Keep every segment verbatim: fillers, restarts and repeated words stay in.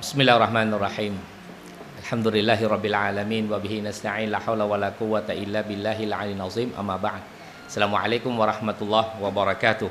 بسم الله الرحمن الرحيم الحمد لله رب العالمين وبه نستعين لا حول ولا قوة إلا بالله العلي العظيم أما بعد السلام عليكم ورحمة الله وبركاته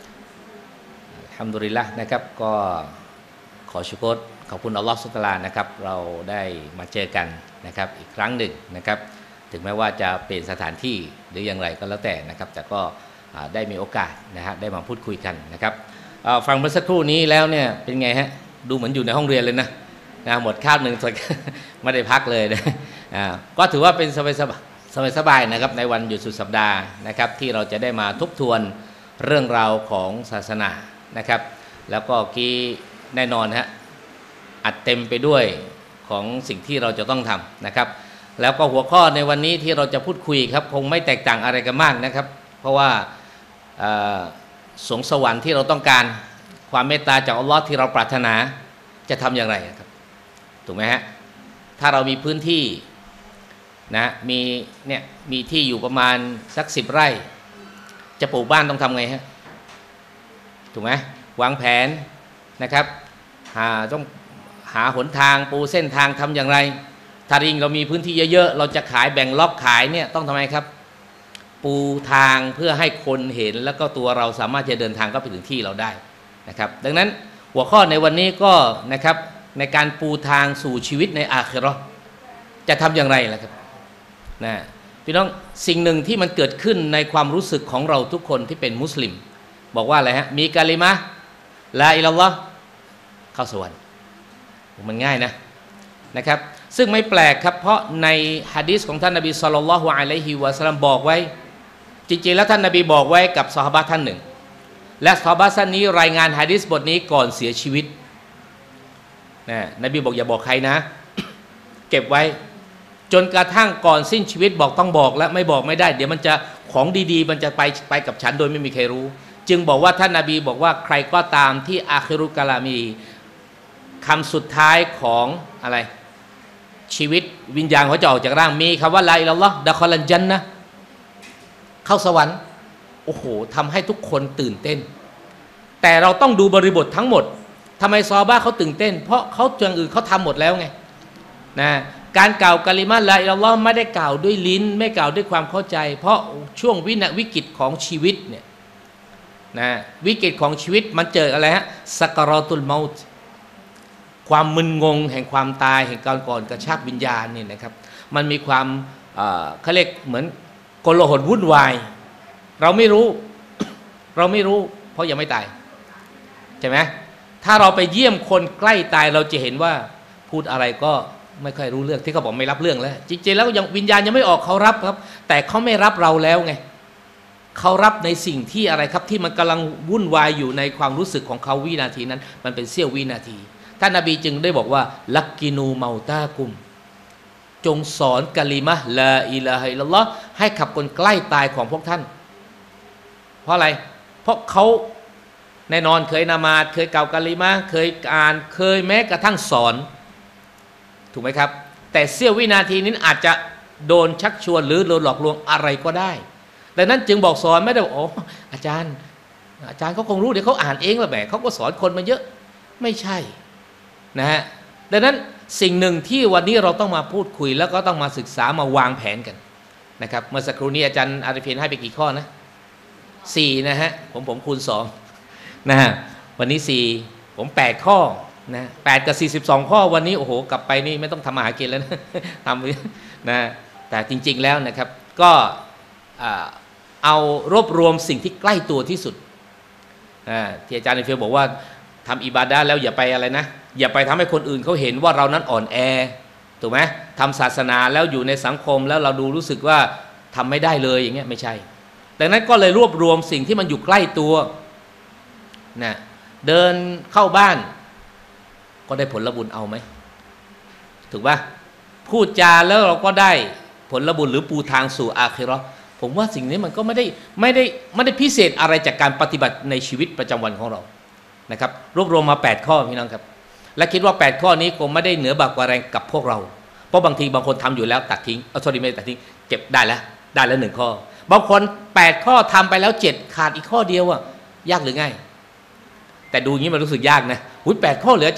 الحمد لله นะครับก็ขอชุกรขอบคุณอัลลอฮฺซุบฮานะฮูวะตะอาลานะครับเราได้มาเจอกันนะครับอีกครั้งหนึ่งนะครับถึงแม้ว่าจะเปลี่ยนสถานที่หรืออย่างไรก็แล้วแต่นะครับแต่ก็ได้มีโอกาสนะฮะได้มาพูดคุยกันนะครับฟังเมื่อสักครู่นี้แล้วเนี่ยเป็นไงฮะดูเหมือนอยู่ในห้องเรียนเลยนะนะหมดคาบหนึ่งไม่ได้พักเลยนะก็ถือว่าเป็นสบายสบายสบายสบายนะครับในวันหยุดสุดสัปดาห์นะครับที่เราจะได้มาทบทวนเรื่องราวของศาสนานะครับแล้วก็กี้แน่นอนฮะอัดเต็มไปด้วยของสิ่งที่เราจะต้องทำนะครับแล้วก็หัวข้อในวันนี้ที่เราจะพูดคุยครับคงไม่แตกต่างอะไรกันมากนะครับเพราะว่าสวงสวรรค์ที่เราต้องการความเมตตาจากอัลลอฮ์ที่เราปรารถนาจะทำอย่างไรครับถูกไหมฮะถ้าเรามีพื้นที่นะมีเนี่ยมีที่อยู่ประมาณสักสิบไร่จะปลูกบ้านต้องทำไงฮะถูกไหมวางแผนนะครับหาต้องหาหนทางปูเส้นทางทำอย่างไรถ้ายิ่งเรามีพื้นที่เยอะๆเราจะขายแบ่งล็อกขายเนี่ยต้องทำไมครับปูทางเพื่อให้คนเห็นแล้วก็ตัวเราสามารถจะเดินทางเข้าไปถึงที่เราได้นะครับดังนั้นหัวข้อในวันนี้ก็นะครับในการปูทางสู่ชีวิตในอาคิเราะห์จะทำอย่างไรล่ะครับนะพี่น้องสิ่งหนึ่งที่มันเกิดขึ้นในความรู้สึกของเราทุกคนที่เป็นมุสลิมบอกว่าอะไรฮะมีกะลิมะห์ลาอิลลัลลอฮ์เข้าสวรรค์มันง่ายนะนะครับซึ่งไม่แปลกครับเพราะในหะดีษของท่านนบีศ็อลลัลลอฮุอะลัยฮิวะซัลลัมบอกไว้จริงๆแล้วท่านนบีบอกไว้กับซอฮาบะห์ท่านหนึ่งและซอฮาบะห์ท่านนี้รายงานหะดีษบทนี้ก่อนเสียชีวิตนะนบีบอกอย่าบอกใครนะ เก็บไว้จนกระทั่งก่อนสิ้นชีวิตบอกต้องบอกและไม่บอกไม่ได้เดี๋ยวมันจะของดีๆมันจะไปไปกับฉันโดยไม่มีใครรู้จึงบอกว่าท่านนบีบอกว่าใครก็ตามที่อาคิรุกะลามีคำสุดท้ายของอะไรชีวิตวิญญาณเขาจะออกจากร่างมีคำว่าลาอิลลัลลอฮ์ดะคอลันญันนะเข้าสวรรค์โอ้โหทำให้ทุกคนตื่นเต้นแต่เราต้องดูบริบททั้งหมดทำไมซอฮาบะห์เขาตื่นเต้นเพราะเขาอย่างอื่นเขาทำหมดแล้วไงนะการกล่าวกะลิมะห์ลาอิลลัลลอฮ์ไม่ได้กล่าวด้วยลิ้นไม่กล่าวด้วยความเข้าใจ เพราะช่วงวินาวิกฤตของชีวิตเนี่ยนะวิกฤตของชีวิตมันเจออะไรฮะสักรอตุลเมาต์ความมึนงงแห่งความตายแห่งการก่อนกระชากวิญญาณนี่นะครับมันมีความเขาเรียกเหมือนโกลาหลวุ่นวายเราไม่รู้ เราไม่รู้เพราะยังไม่ตายใช่ไหมถ้าเราไปเยี่ยมคนใกล้ตายเราจะเห็นว่าพูดอะไรก็ไม่ค่อยรู้เรื่องที่เขาบอกไม่รับเรื่องแล้วจริงๆแล้วยังวิญญาณยังไม่ออกเขารับครับแต่เขาไม่รับเราแล้วไงเขารับในสิ่งที่อะไรครับที่มันกำลังวุ่นวายอยู่ในความรู้สึกของเขาวินาทีนั้นมันเป็นเสี้ยววินาทีท่านนบีจึงได้บอกว่าลักกินูเมาตากุมจงสอนกะลิมะห์ลาอิลาฮะอิลลัลลอฮ์ให้ขับคนใกล้ตายของพวกท่านเพราะอะไรเพราะเขาแน่นอนเคยนามาดเคยกล่าวกะลิมะห์เคยอ่านเคยแม้กระทั่งสอนถูกไหมครับแต่เสี้ยววินาทีนี้อาจจะโดนชักชวนหรือโดนหลอกลวงอะไรก็ได้ดังนั้นจึงบอกสอนไม่ได้บอกโอ้อาจารย์อาจารย์เขาคงรู้เดี๋ยวเขาอ่านเองแหละแหมเขาก็สอนคนมาเยอะไม่ใช่นะฮะดังนั้นสิ่งหนึ่งที่วันนี้เราต้องมาพูดคุยแล้วก็ต้องมาศึกษามาวางแผนกันนะครับเมื่อสักครู่นี้อาจารย์อาริฟินให้ไปกี่ข้อนะสี่นะฮะผมผมคูณสองนะฮะวันนี้สี่ผมแปดข้อนะแปดกับสี่สิบสองข้อวันนี้โอ้โหกลับไปนี่ไม่ต้องทำอาหารกินแล้วนะทำนะแต่จริงๆแล้วนะครับก็เอารวบรวมสิ่งที่ใกล้ตัวที่สุดที่อาจารย์อาริฟินบอกว่าทำอิบาดะห์แล้วอย่าไปอะไรนะอย่าไปทำให้คนอื่นเขาเห็นว่าเรานั้นอ่อนแอถูกไหมทำศาสนาแล้วอยู่ในสังคมแล้วเราดูรู้สึกว่าทำไม่ได้เลยอย่างเงี้ยไม่ใช่ดังนั้นก็เลยรวบรวมสิ่งที่มันอยู่ใกล้ตัวนะเดินเข้าบ้านก็ได้ผลบุญเอาไหมถูกป่ะพูดจาแล้วเราก็ได้ผลบุญหรือปูทางสู่อาคิเราะห์ผมว่าสิ่งนี้มันก็ไม่ได้ไม่ได้ไม่ได้พิเศษอะไรจากการปฏิบัติในชีวิตประจำวันของเรานะครับรวบรวมมาแปดข้อพี่น้องครับและคิดว่าแปดข้อนี้คงไม่ได้เหนือบากกว่าแรงกับพวกเราเพราะบางทีบางคนทำอยู่แล้วตัดทิ้งเอาสอรี่ไม่ตัดทิ้งเก็บได้แล้วได้แล้วหนึ่งข้อบางคนแปดข้อทำไปแล้วเจ็ดขาดอีกข้อเดียวอะยากหรือง่ายแต่ดูอย่างนี้มันรู้สึกยากนะหุ้ยแปดข้อเหลืออาจารย์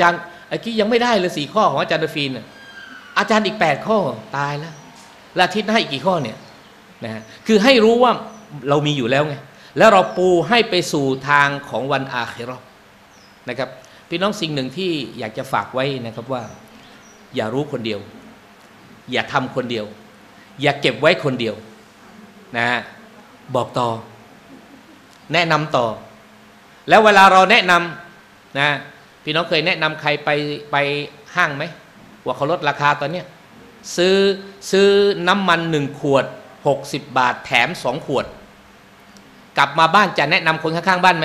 ไอ้กี้ยังไม่ได้เลยสี่ข้อของอาจารย์ดฟีนอาจารย์อีกแปดข้อตายแล้วแล้วอาทิตย์หน้าอีกกี่ข้อเนี่ยนะคือให้รู้ว่าเรามีอยู่แล้วไงแล้วเราปูให้ไปสู่ทางของวันอาคิเราะห์นะครับพี่น้องสิ่งหนึ่งที่อยากจะฝากไว้นะครับว่าอย่ารู้คนเดียวอย่าทำคนเดียวอย่าเก็บไว้คนเดียวนะบอกต่อแนะนำต่อแล้วเวลาเราแนะนำนะพี่น้องเคยแนะนำใครไปไปห้างไหมว่าเขาลดราคาตอนนี้ซื้อซื้อน้ำมันหนึ่งขวดหกสิบบาทแถมสองขวดกลับมาบ้านจะแนะนำคนข้างๆบ้านไหม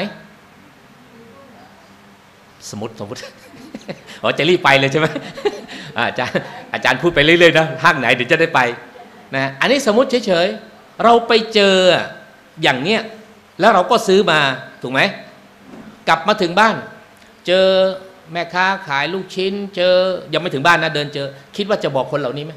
สมมติสมมติอ๋อจะรีบไปเลยใช่ไหมอาจารย์อาจารย์พูดไปเรื่อยๆนะห้างไหนเดี๋ยวจะได้ไปนะอันนี้สมมติเฉยๆเราไปเจออย่างเนี้ยแล้วเราก็ซื้อมาถูกไหมกลับมาถึงบ้านเจอแม่ค้าขายลูกชิ้นเจอยังไม่ถึงบ้านนะเดินเจอคิดว่าจะบอกคนเหล่านี้ไหม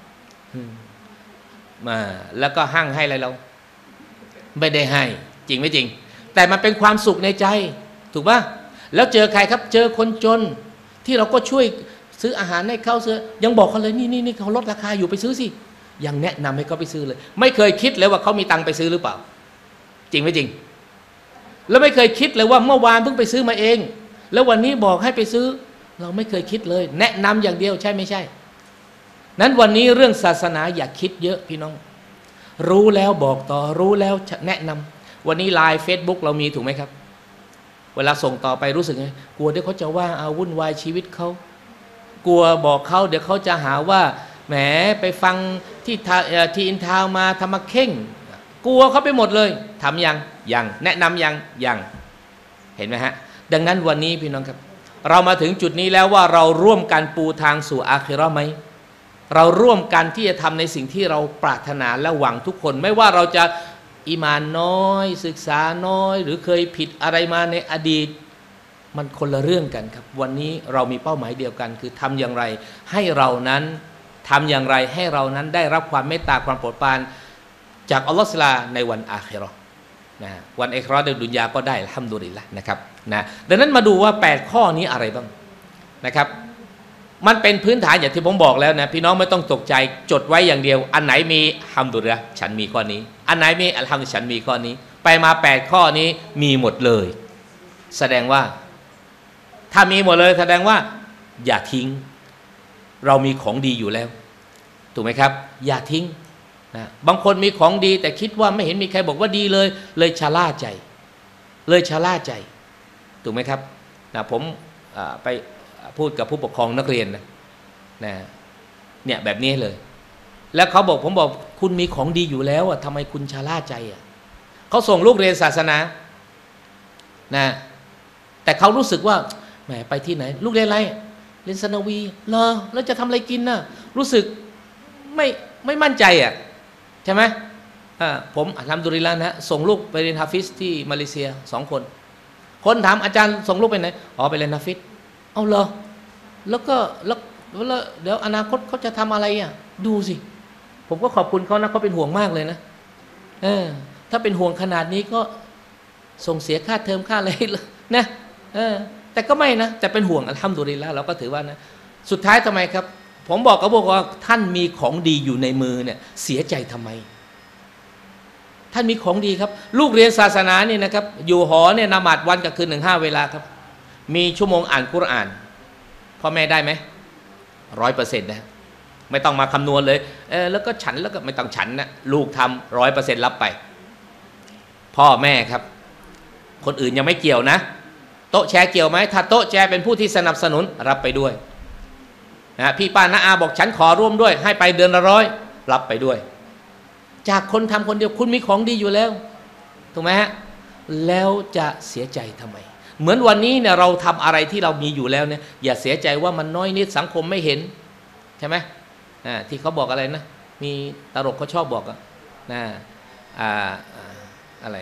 มาแล้วก็ห้างให้อะไรเราไม่ได้ให้จริงไม่จริงแต่มันเป็นความสุขในใจถูกป่ะแล้วเจอใครครับเจอคนจนที่เราก็ช่วยซื้ออาหารให้เขาซื้อยังบอกเขาเลยนี่นี่นี่เขาลดราคาอยู่ไปซื้อสิยังแนะนำให้เขาไปซื้อเลยไม่เคยคิดเลยว่าเขามีตังค์ไปซื้อหรือเปล่าจริงไม่จริงแล้วไม่เคยคิดเลยว่าเมื่อวานเพิ่งไปซื้อมาเองแล้ววันนี้บอกให้ไปซื้อเราไม่เคยคิดเลยแนะนำอย่างเดียวใช่ไม่ใช่นั้นวันนี้เรื่องศาสนาอย่าคิดเยอะพี่น้องรู้แล้วบอกต่อรู้แล้วแนะนำวันนี้ไลน์เฟซบุ๊กเรามีถูกไหมครับเวลาส่งต่อไปรู้สึกไงกลัวเดี๋ยวเขาจะว่าเอาวุ่นวายชีวิตเขากลัวบอกเขาเดี๋ยวเขาจะหาว่าแหมไปฟังที่ที่อินทาวมาทำมาเข่งกลัวเขาไปหมดเลยทำยังยังแนะนำยังยังเห็นไหมฮะดังนั้นวันนี้พี่น้องครับเรามาถึงจุดนี้แล้วว่าเราร่วมกันปูทางสู่อาคิเราะห์ไหมเราร่วมกันที่จะทำในสิ่งที่เราปรารถนาและหวังทุกคนไม่ว่าเราจะอีหม่านน้อยศึกษาน้อยหรือเคยผิดอะไรมาในอดีตมันคนละเรื่องกันครับวันนี้เรามีเป้าหมายเดียวกันคือทำอย่างไรให้เรานั้นทำอย่างไรให้เรานั้นได้รับความเมตตาความโปรดปรานจากอัลลอฮฺซุบฮานะฮูวะตะอาลาในวันอาคิเราะห์นะวันอาคิเราะห์ในดุนยาก็ได้อัลฮัมดุลิลละห์นะครับนะดังนั้นมาดูว่าแปดข้อนี้อะไรบ้างนะครับมันเป็นพื้นฐานอย่างที่ผมบอกแล้วนะพี่น้องไม่ต้องตกใจจดไว้อย่างเดียวอันไหนมีอัลฮัมดุลิลละห์ฉันมีข้อนี้อันไหนมีอัลฮัมดุลิลละห์ฉันมีข้อนี้ไปมาแปดข้อนี้มีหมดเลยแสดงว่าถ้ามีหมดเลยแสดงว่าอย่าทิ้งเรามีของดีอยู่แล้วถูกไหมครับอย่าทิ้งนะบางคนมีของดีแต่คิดว่าไม่เห็นมีใครบอกว่าดีเลยเลยชะล่าใจเลยชะล่าใจถูกไหมครับนะผมไปพูดกับผู้ปกครองนักเรียนนะนะเนี่ยแบบนี้เลยแล้วเขาบอกผมบอกคุณมีของดีอยู่แล้วอ่ะทำไมคุณชะล่าใจอ่ะเขาส่งลูกเรียนศาสนานะแต่เขารู้สึกว่าแหมไปที่ไหนลูกเรียนอะไรเรียนสนวีเหรอแล้วจะทำอะไรกินน่ะรู้สึกไม่ไม่มั่นใจอ่ะใช่ไหมอ่าผมอัลฮัมดุลิลละห์นะส่งลูกไปเรียนฮาฟิซที่มาเลเซียสองคนคนถามอาจารย์ส่งลูกไปไหนอ๋อไปเรียนฮาฟิซเอาเหรอแล้วก็แล้วแล้วเดี๋ยวอนาคตเขาจะทำอะไรอ่ะดูสิผมก็ขอบคุณเขานะเขาเป็นห่วงมากเลยนะเออถ้าเป็นห่วงขนาดนี้ก็ส่งเสียค่าเทอมค่าอะไรนะเออแต่ก็ไม่นะแต่เป็นห่วงอัลฮัมดุลิลละห์เราก็ถือว่านะสุดท้ายทำไมครับผมบอกกับพวกว่าท่านมีของดีอยู่ในมือเนี่ยเสียใจทำไมท่านมีของดีครับลูกเรียนศาสนาเนี่ยนะครับอยู่หอเนี่ยนมาดวันกับคืนหนึ่งห้าเวลาครับมีชั่วโมงอ่านกุรอานพ่อแม่ได้ไหมร้อยเปอร์เซ็นต์นะไม่ต้องมาคำนวณเลยเออแล้วก็ฉันแล้วก็ไม่ต้องฉันนะลูกทำร้อยเปอร์เซ็นต์รับไปพ่อแม่ครับคนอื่นยังไม่เกี่ยวนะโต๊ะแชร์เกี่ยวไหมถ้าโต๊ะแชร์เป็นผู้ที่สนับสนุนรับไปด้วยนะพี่ป้าน้าอาบอกฉันขอร่วมด้วยให้ไปเดือนละร้อยรับไปด้วยจากคนทำคนเดียวคุณมีของดีอยู่แล้วถูกไหมฮะแล้วจะเสียใจทำไมเหมือนวันนี้เนี่ยเราทำอะไรที่เรามีอยู่แล้วเนี่ยอย่าเสียใจว่ามันน้อยนิดสังคมไม่เห็นใช่ไหมอ่าที่เขาบอกอะไรนะมีตลกเขาชอบบอกอะนะอ่าอะไร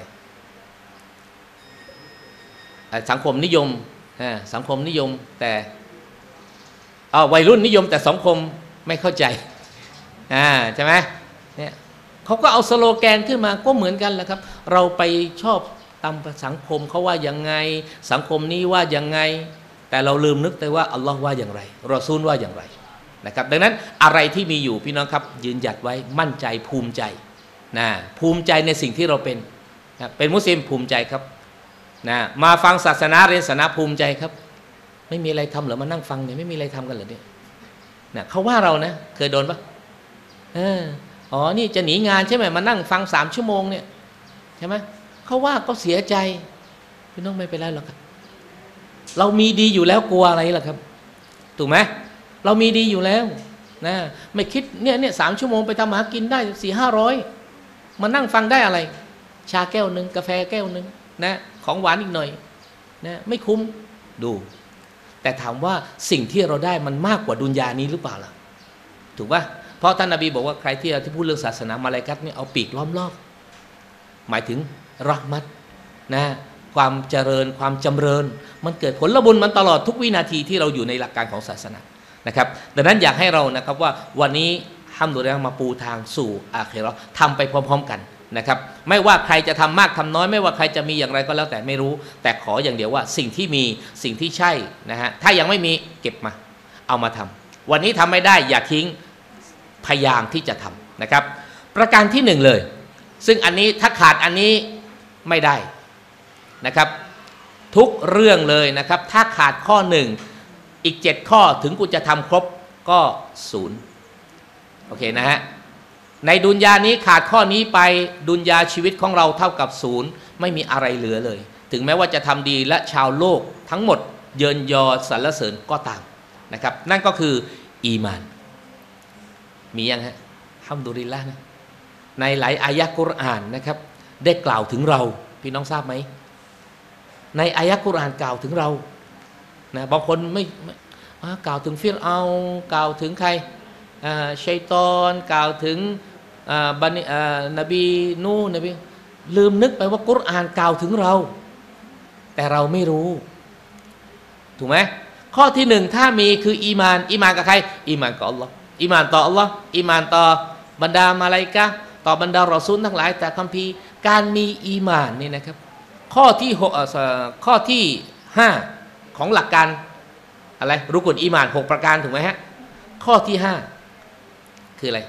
สังคมนิยมสังคมนิยมแต่เอาวัยรุ่นนิยมแต่สังคมไม่เข้าใจอ่าใช่ไหมเนี่ยเขาก็เอาสโลแกนขึ้นมาก็เหมือนกันแหละครับเราไปชอบตามสังคมเขาว่ายังไงสังคมนี้ว่ายังไงแต่เราลืมนึกไปว่าอัลลอฮ์ว่าอย่างไรรอซูลว่าอย่างไรนะครับดังนั้นอะไรที่มีอยู่พี่น้องครับยืนหยัดไว้มั่นใจภูมิใจนะภูมิใจในสิ่งที่เราเป็นนะเป็นมุสลิมภูมิใจครับนะมาฟังศาสนาเรียนศาสนาภูมิใจครับไม่มีอะไรทำเหรอมานั่งฟังเนี่ยไม่มีอะไรทำกันเหรอเนี่ยนะเขาว่าเรานะเคยโดนปะเอออ๋อนี่จะหนีงานใช่ไหมมานั่งฟังสามชั่วโมงเนี่ยใช่ไหมเขาว่าก็เสียใจพี่น้องไม่เป็นไรหรอกครับเรามีดีอยู่แล้วกลัวอะไรล่ะครับถูกไหมเรามีดีอยู่แล้วนะไม่คิดเนี่ยเนี่ยสามชั่วโมงไปทำหากินได้สี่ห้าร้อยมานั่งฟังได้อะไรชาแก้วหนึ่งกาแฟแก้วหนึ่งนะของหวานอีกหน่อยนะไม่คุ้มดูแต่ถามว่าสิ่งที่เราได้มันมากกว่าดุนยานี้หรือเปล่าล่ะถูกป่ะเพราะท่านนบีบอกว่าใครที่ที่พูดเรื่องศาสนามาลาอิกัตเนี่ยเอาปีกล้อมรอบหมายถึงเราะห์มัตนะความเจริญความจำเริญมันเกิดผลบุญมันตลอดทุกวินาทีที่เราอยู่ในหลักการของศาสนานะครับดังนั้นอยากให้เรานะครับว่าวันนี้ฮัมดุลิลละห์มาปูทางสู่อาคิเราะห์ทำไปพร้อมๆกันนะครับไม่ว่าใครจะทำมากทำน้อยไม่ว่าใครจะมีอย่างไรก็แล้วแต่ไม่รู้แต่ขออย่างเดียวว่าสิ่งที่มีสิ่งที่ใช่นะฮะถ้ายังไม่มีเก็บมาเอามาทำวันนี้ทำไม่ได้อย่าทิ้งพยายามที่จะทำนะครับประการที่หนึ่งเลยซึ่งอันนี้ถ้าขาดอันนี้ไม่ได้นะครับทุกเรื่องเลยนะครับถ้าขาดข้อหนึ่งอีกเจ็ดข้อถึงกูจะทำครบก็ศูนย์โอเคนะฮะในดุนยานี้ขาดข้อนี้ไปดุนยาชีวิตของเราเท่ากับศูนย์ไม่มีอะไรเหลือเลยถึงแม้ว่าจะทำดีและชาวโลกทั้งหมดเยินยอสรรเสริญก็ตามนะครับนั่นก็คืออีมานมียังฮะฮัมดุลิลละห์นะในหลายอายะกุรอานนะครับได้กล่าวถึงเราพี่น้องทราบไหมในอายะกุรอานกล่าวถึงเรานะบางคนไม่กล่าวถึงฟิรเอากล่าวถึงใครชัยฏอนกล่าวถึงบันนบีนูนบีลืมนึกไปว่ากุรอานกล่าวถึงเราแต่เราไม่รู้ถูกไหมข้อที่หนึ่งถ้ามีคืออีมานอีมานกับใครอีมานกับอัลลอฮ์อีมานต่ออัลลอฮ์อีมานต่อบรรดามาลาอิกะฮ์ต่อบรรดารอซูลทั้งหลายแต่คัมภีร์การมีอีมานนี่นะครับข้อที่หกข้อที่ห้าของหลักการอะไรรุกุนอีมานหกประการถูกไหมฮะข้อที่ห้าคืออะไร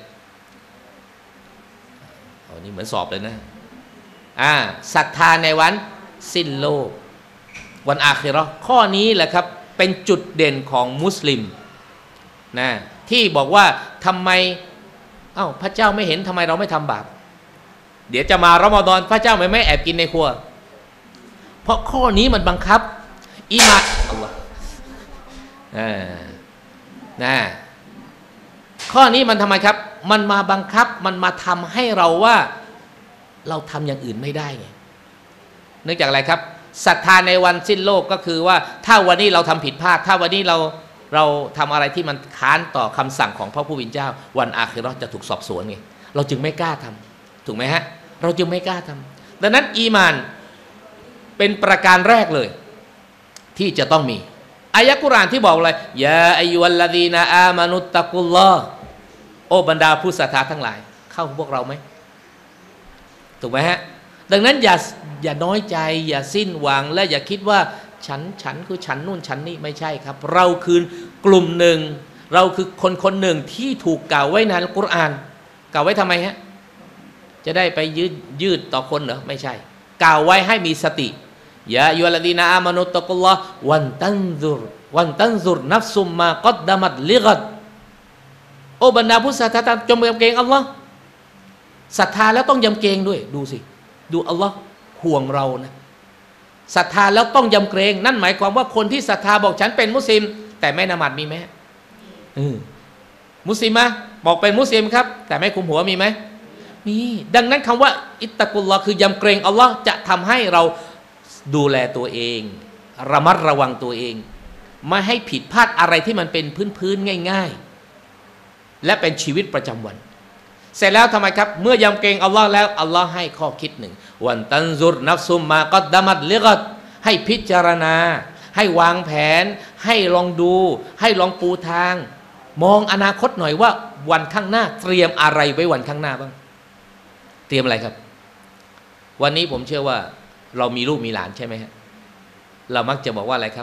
อ๋อนี่เหมือนสอบเลยนะอ่าศรัทธาในวันสิ้นโลกวันอาคิเราะห์ข้อนี้แหละครับเป็นจุดเด่นของมุสลิมนะที่บอกว่าทำไมเอ้าพระเจ้าไม่เห็นทำไมเราไม่ทำบาปเดี๋ยวจะมารอมฎอนพระเจ้าไม่ไม่แอบกินในครัวเพราะข้อนี้มันบังคับอีมานอัลลอฮ์อ่านะข้อนี้มันทำไมครับมันมาบังคับมันมาทำให้เราว่าเราทำอย่างอื่นไม่ได้ไงเนื่องจากอะไรครับศรัทธาในวันสิ้นโลกก็คือว่าถ้าวันนี้เราทำผิดพลาดถ้าวันนี้เราเราทำอะไรที่มันค้านต่อคำสั่งของพระผู้เป็นเจ้าวันอาคิเราะห์จะถูกสอบสวนไงเราจึงไม่กล้าทำถูกไหมฮะเราจึงไม่กล้าทำดังนั้นอีมานเป็นประการแรกเลยที่จะต้องมีอายะกุรอานที่บอกเลยยาอายุวัลลดีนาอามานุตตะกุลลอฮ์โอ้บรรดาผู้ศรัทธาทั้งหลายเข้าพวกเราไหมถูกไหมฮะดังนั้นอย่าอย่าน้อยใจอย่าสิ้นหวังและอย่าคิดว่าฉันฉันคือฉันนู่นฉันนี่ไม่ใช่ครับเราคือกลุ่มหนึ่งเราคือคนคนหนึ่งที่ถูกกล่าวไว้ในอัลกุรอานกล่าวไว้ทำไมฮะจะได้ไปยืดยืดต่อคนเหรอไม่ใช่กล่าวไว้ให้มีสติยาอัยยูฮัลลดีนาอามานุตตะกุลลอฮ์วันตันซุรวันตันซุรนัฟซุมมากัดดามัตลิกัดโอ้บรรดาผู้ศรัทธาจงยำเกรงอัลลอฮ์ศรัทธาแล้วต้องยำเกรงด้วยดูสิดูอัลลอฮ์ห่วงเรานะศรัทธาแล้วต้องยำเกรงนั่นหมายความว่าคนที่ศรัทธาบอกฉันเป็นมุสลิมแต่ไม่ละหมาดมีไหมเออมุสลิมะบอกเป็นมุสลิมครับแต่ไม่คุมหัวมีไหมมีดังนั้นคำว่าอิตตะกุลลอฮ์คือยำเกรงอัลลอฮ์จะทำให้เราดูแลตัวเองระมัดระวังตัวเองไม่ให้ผิดพลาดอะไรที่มันเป็นพื้นๆง่ายๆและเป็นชีวิตประจำวันเสร็จแล้วทำไมครับเมื่อยำเกรงอัลลอฮ์แล้วอัลลอฮ์ให้ข้อคิดหนึ่งวันตันซุรนัฟซุมมากัดดามัตลิกัดให้พิจารณาให้วางแผนให้ลองดูให้ลองปูทางมองอนาคตหน่อยว่าวันข้างหน้าเตรียมอะไรไว้วันข้างหน้าบ้างเตรียมอะไรครับวันนี้ผมเชื่อว่าเรามีลูกมีหลานใช่ไหมฮะเรามักจะบอกว่าอะไรครับ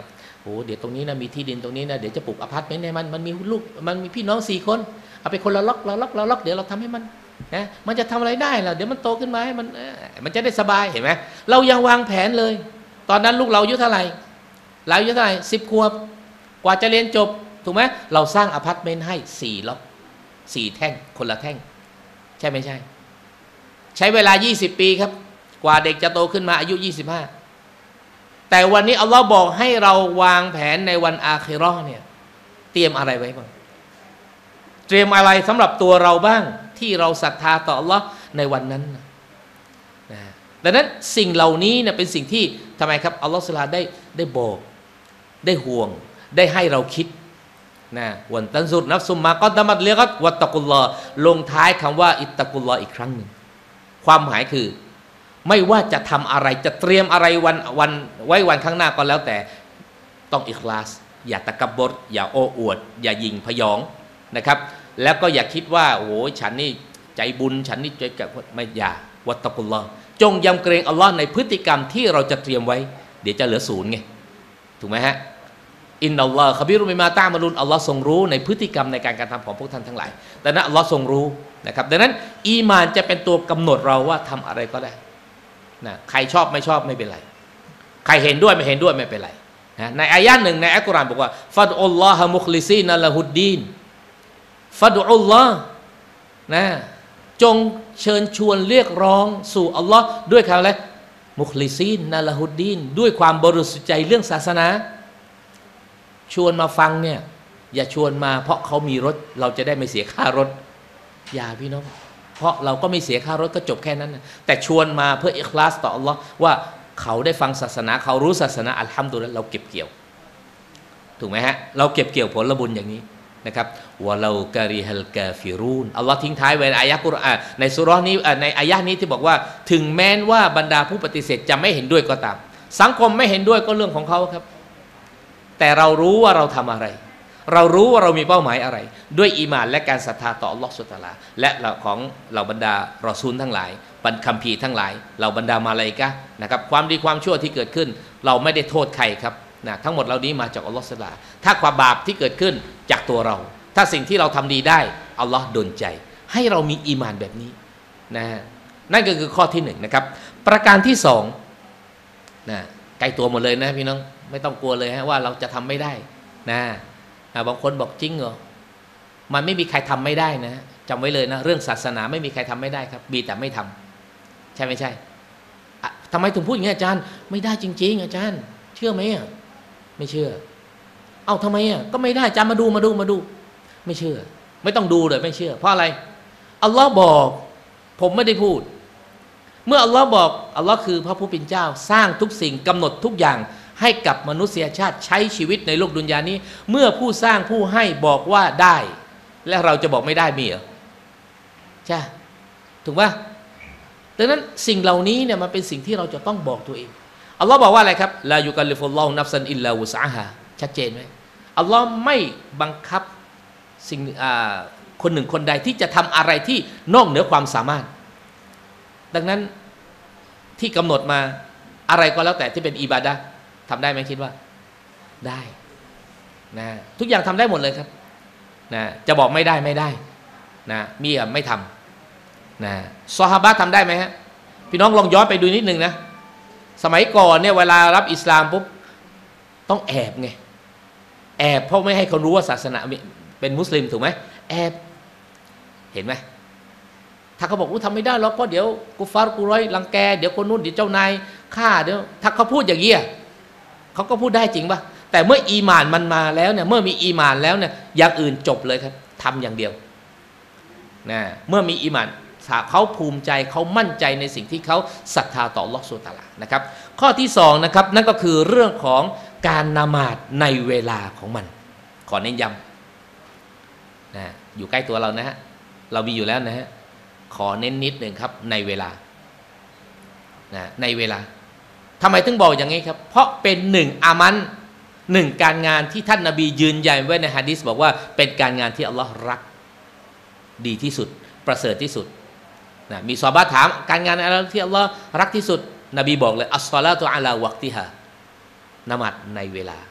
โอ้เดี๋ยวตรงนี้นะมีที่ดินตรงนี้นะเดี๋ยวจะปลูกอพาร์ตเมนต์ให้มันมันมีลูกมันมีพี่น้องสี่คนเอาไปคนละล็อกละล็อกละล็อกเดี๋ยวเราทำให้มันนะมันจะทำอะไรได้ล่ะเดี๋ยวมันโตขึ้นมาให้มันมันจะได้สบายเห็นไหมเรายังวางแผนเลยตอนนั้นลูกเราอายุเท่าไหร่เราอายุเท่าไหร่สิบขวบกว่าจะเรียนจบถูกไหมเราสร้างอพาร์ตเมนต์ให้สี่ล็อกสี่แท่งคนละแท่งใช่ไม่ใช่ใช้เวลายี่สิบปีครับกว่าเด็กจะโตขึ้นมาอายุยี่สิบห้าแต่วันนี้อัลลอฮ์บอกให้เราวางแผนในวันอาคิเราะห์เนี่ยเตรียมอะไรไว้บ้างเตรียมอะไรสำหรับตัวเราบ้างที่เราศรัทธาต่ออัลลอฮ์ในวันนั้นนะดังนั้นสิ่งเหล่านี้เนี่ยเป็นสิ่งที่ทำไมครับอัลลอฮ์สุลาได้ได้บอกได้ห่วงได้ให้เราคิดนะวันตันซุรนัฟซุมมาก็ดามัดเลียกัตวัตตะกุลลอฮ์ลงท้ายคำว่าอิตตะกุลลอฮ์อีกครั้งหนึ่งความหมายคือไม่ว่าจะทำอะไรจะเตรียมอะไรวันวันไว้วันข้างหน้าก็แล้วแต่ต้องอิคลาสอย่าตะกับบดอย่าโอ้อวดอย่ายิงพยองนะครับแล้วก็อย่าคิดว่าโอ้ยฉันนี่ใจบุญฉันนี่ใจกับไม่อย่าวัตตะกุลลอฮ์จงยำเกรงอัลลอฮ์ในพฤติกรรมที่เราจะเตรียมไว้เดี๋ยวจะเหลือศูนย์ไงถูกไหมฮะอินนัลลอฮ์ขบิรุบิมาตะมะลุนอัลลอฮ์ทรงรู้ในพฤติกรรมในการการทำของพวกท่านทั้งหลายดังนั้นอัลลอฮ์ทรงรู้นะครับดังนั้นอีมานจะเป็นตัวกำหนดเราว่าทำอะไรก็ได้นะใครชอบไม่ชอบไม่เป็นไรใครเห็นด้วยไม่เห็นด้วยไม่เป็นไรนะในอายะหนึ่งในอัลกุรอานบอกว่าฟัดอุลลอฮะมุคลิซีนละฮุดดีนฟัดอุลลอฮ์นะจงเชิญชวนเรียกร้องสู่อัลลอฮ์ด้วยคำอะไรมุคลิซีนละฮุดดีนด้วยความบริสุทธิ์ใจเรื่องศาสนาชวนมาฟังเนี่ยอย่าชวนมาเพราะเขามีรถเราจะได้ไม่เสียค่ารถอย่าพี่น้องเพราะเราก็ไม่เสียค่ารถก็จบแค่นั้นนะแต่ชวนมาเพื่ออิคลาสต่ออัลลอฮ์ว่าเขาได้ฟังศาสนาเขารู้ศาสนาอัลฮัมดุลิลละห์เราเก็บเกี่ยวถูกไหมฮะเราเก็บเกี่ยวผลบุญอย่างนี้นะครับวะลาการิฮัลกาฟิรูนอัลลอฮ์ทิ้งท้ายไว้ในอายะกุรอานในสุเราะห์นี้ในอายะนี้ที่บอกว่าถึงแม้ว่าบรรดาผู้ปฏิเสธจะไม่เห็นด้วยก็ตามสังคมไม่เห็นด้วยก็เรื่องของเขาครับแต่เรารู้ว่าเราทำอะไรเรารู้ว่าเรามีเป้าหมายอะไรด้วยอีหม่านและการศรัทธาต่ออัลลอฮฺซุบฮานะฮูวะตะอาลาและของเหล่าบรรดารอซูลทั้งหลายบรรคัมภีร์ทั้งหลายเหล่าบรรดามาลาอิกะฮ์นะครับความดีความชั่วที่เกิดขึ้นเราไม่ได้โทษใครครับนะทั้งหมดเหล่านี้มาจากอัลลอฮฺซุบฮานะฮูวะตะอาลาถ้าความบาปที่เกิดขึ้นจากตัวเราถ้าสิ่งที่เราทำดีได้อัลลอฮ์ดลใจให้เรามีอีหม่านแบบนี้นะนั่นก็คือข้อที่หนึ่งนะครับประการที่สองนะใกล้ตัวหมดเลยนะพี่น้องไม่ต้องกลัวเลยฮะว่าเราจะทำไม่ได้นะบางคนบอกจริงเหรอมันไม่มีใครทำไม่ได้นะจำไว้เลยนะเรื่องศาสนาไม่มีใครทำไม่ได้ครับมีแต่ไม่ทำใช่ไม่ใช่ทำไมถึงพูดอย่างนี้อาจารย์ไม่ได้จริงๆอาจารย์เชื่อไหมอ่ะไม่เชื่อเอ้าทำไมอ่ะก็ไม่ได้อาจารย์มาดูมาดูมาดูไม่เชื่อไม่ต้องดูเลยไม่เชื่อเพราะอะไรอัลลอฮ์บอกผมไม่ได้พูดเมื่ออัลลอฮ์บอกอัลลอฮ์คือพระผู้เป็นเจ้าสร้างทุกสิ่งกำหนดทุกอย่างให้กับมนุษยชาติใช้ชีวิตในโลกดุนยานี้เมื่อผู้สร้างผู้ให้บอกว่าได้และเราจะบอกไม่ได้มีเหรอใช่ถูกไหมดังนั้นสิ่งเหล่านี้เนี่ยมันเป็นสิ่งที่เราจะต้องบอกตัวเองอัลลอฮ์บอกว่าอะไรครับลายุกัลลิฟุลลอฮุนัฟซันอิลลาวุสอาฮาชัดเจนไหมอัลลอฮ์ไม่บังคับสิ่งคนหนึ่งคนใดที่จะทำอะไรที่นอกเหนือความสามารถดังนั้นที่กำหนดมาอะไรก็แล้วแต่ที่เป็นอิบาดะห์ทำได้ไหมคิดว่าได้นะทุกอย่างทำได้หมดเลยครับนะจะบอกไม่ได้ไม่ได้นะมีอ่ะไม่ทำนะซอฮาบะห์ทำได้ไหมฮะพี่น้องลองย้อนไปดูนิดนึงนะสมัยก่อนเนี่ยเวลารับอิสลามปุ๊บต้องแอบไงแอบเพราะไม่ให้เขารู้ว่าศาสนาเป็นมุสลิมถูกไหมแอบเห็นไหมถ้าเขาบอกว่าทำไม่ได้หรอกเพราะเดี๋ยวกุฟาร์กุรอยรังแกเดี๋ยวคนนู้นเดี๋ยวเจ้านายฆ่าเดี๋ยวถ้าเขาพูดอย่างนี้เขาก็พูดได้จริงป่ะแต่เมื่ออีหม่านมันมาแล้วเนี่ยเมื่อมีอีหม่านแล้วเนี่ยอย่างอื่นจบเลยครับทำอย่างเดียวนะเมื่อมีอีหม่านเขาภูมิใจเขามั่นใจในสิ่งที่เขาศรัทธาต่ออัลเลาะห์ซุบฮานะฮูวะตะอาลานะครับข้อที่สองนะครับนั่นก็คือเรื่องของการละหมาดในเวลาของมันขอเน้นย้ำนะอยู่ใกล้ตัวเรานะฮะเรามีอยู่แล้วนะฮะขอเน้นนิดหนึ่งครับในเวลานะในเวลาทำไมถึงบอกอย่างนี้ครับเพราะเป็นหนึ่งอามันหนึ่งการงานที่ท่านนบียืนยันไว้ในหะดีษบอกว่าเป็นการงานที่อัลลอฮ์รักดีที่สุดประเสริฐที่สุดนะมีซอฮาบะห์ถามการงานอะไรที่อัลลอฮ์รักที่สุดนบีบอกเลยอัสศอลาตุอะลาวักติฮาละหมาดในเวลา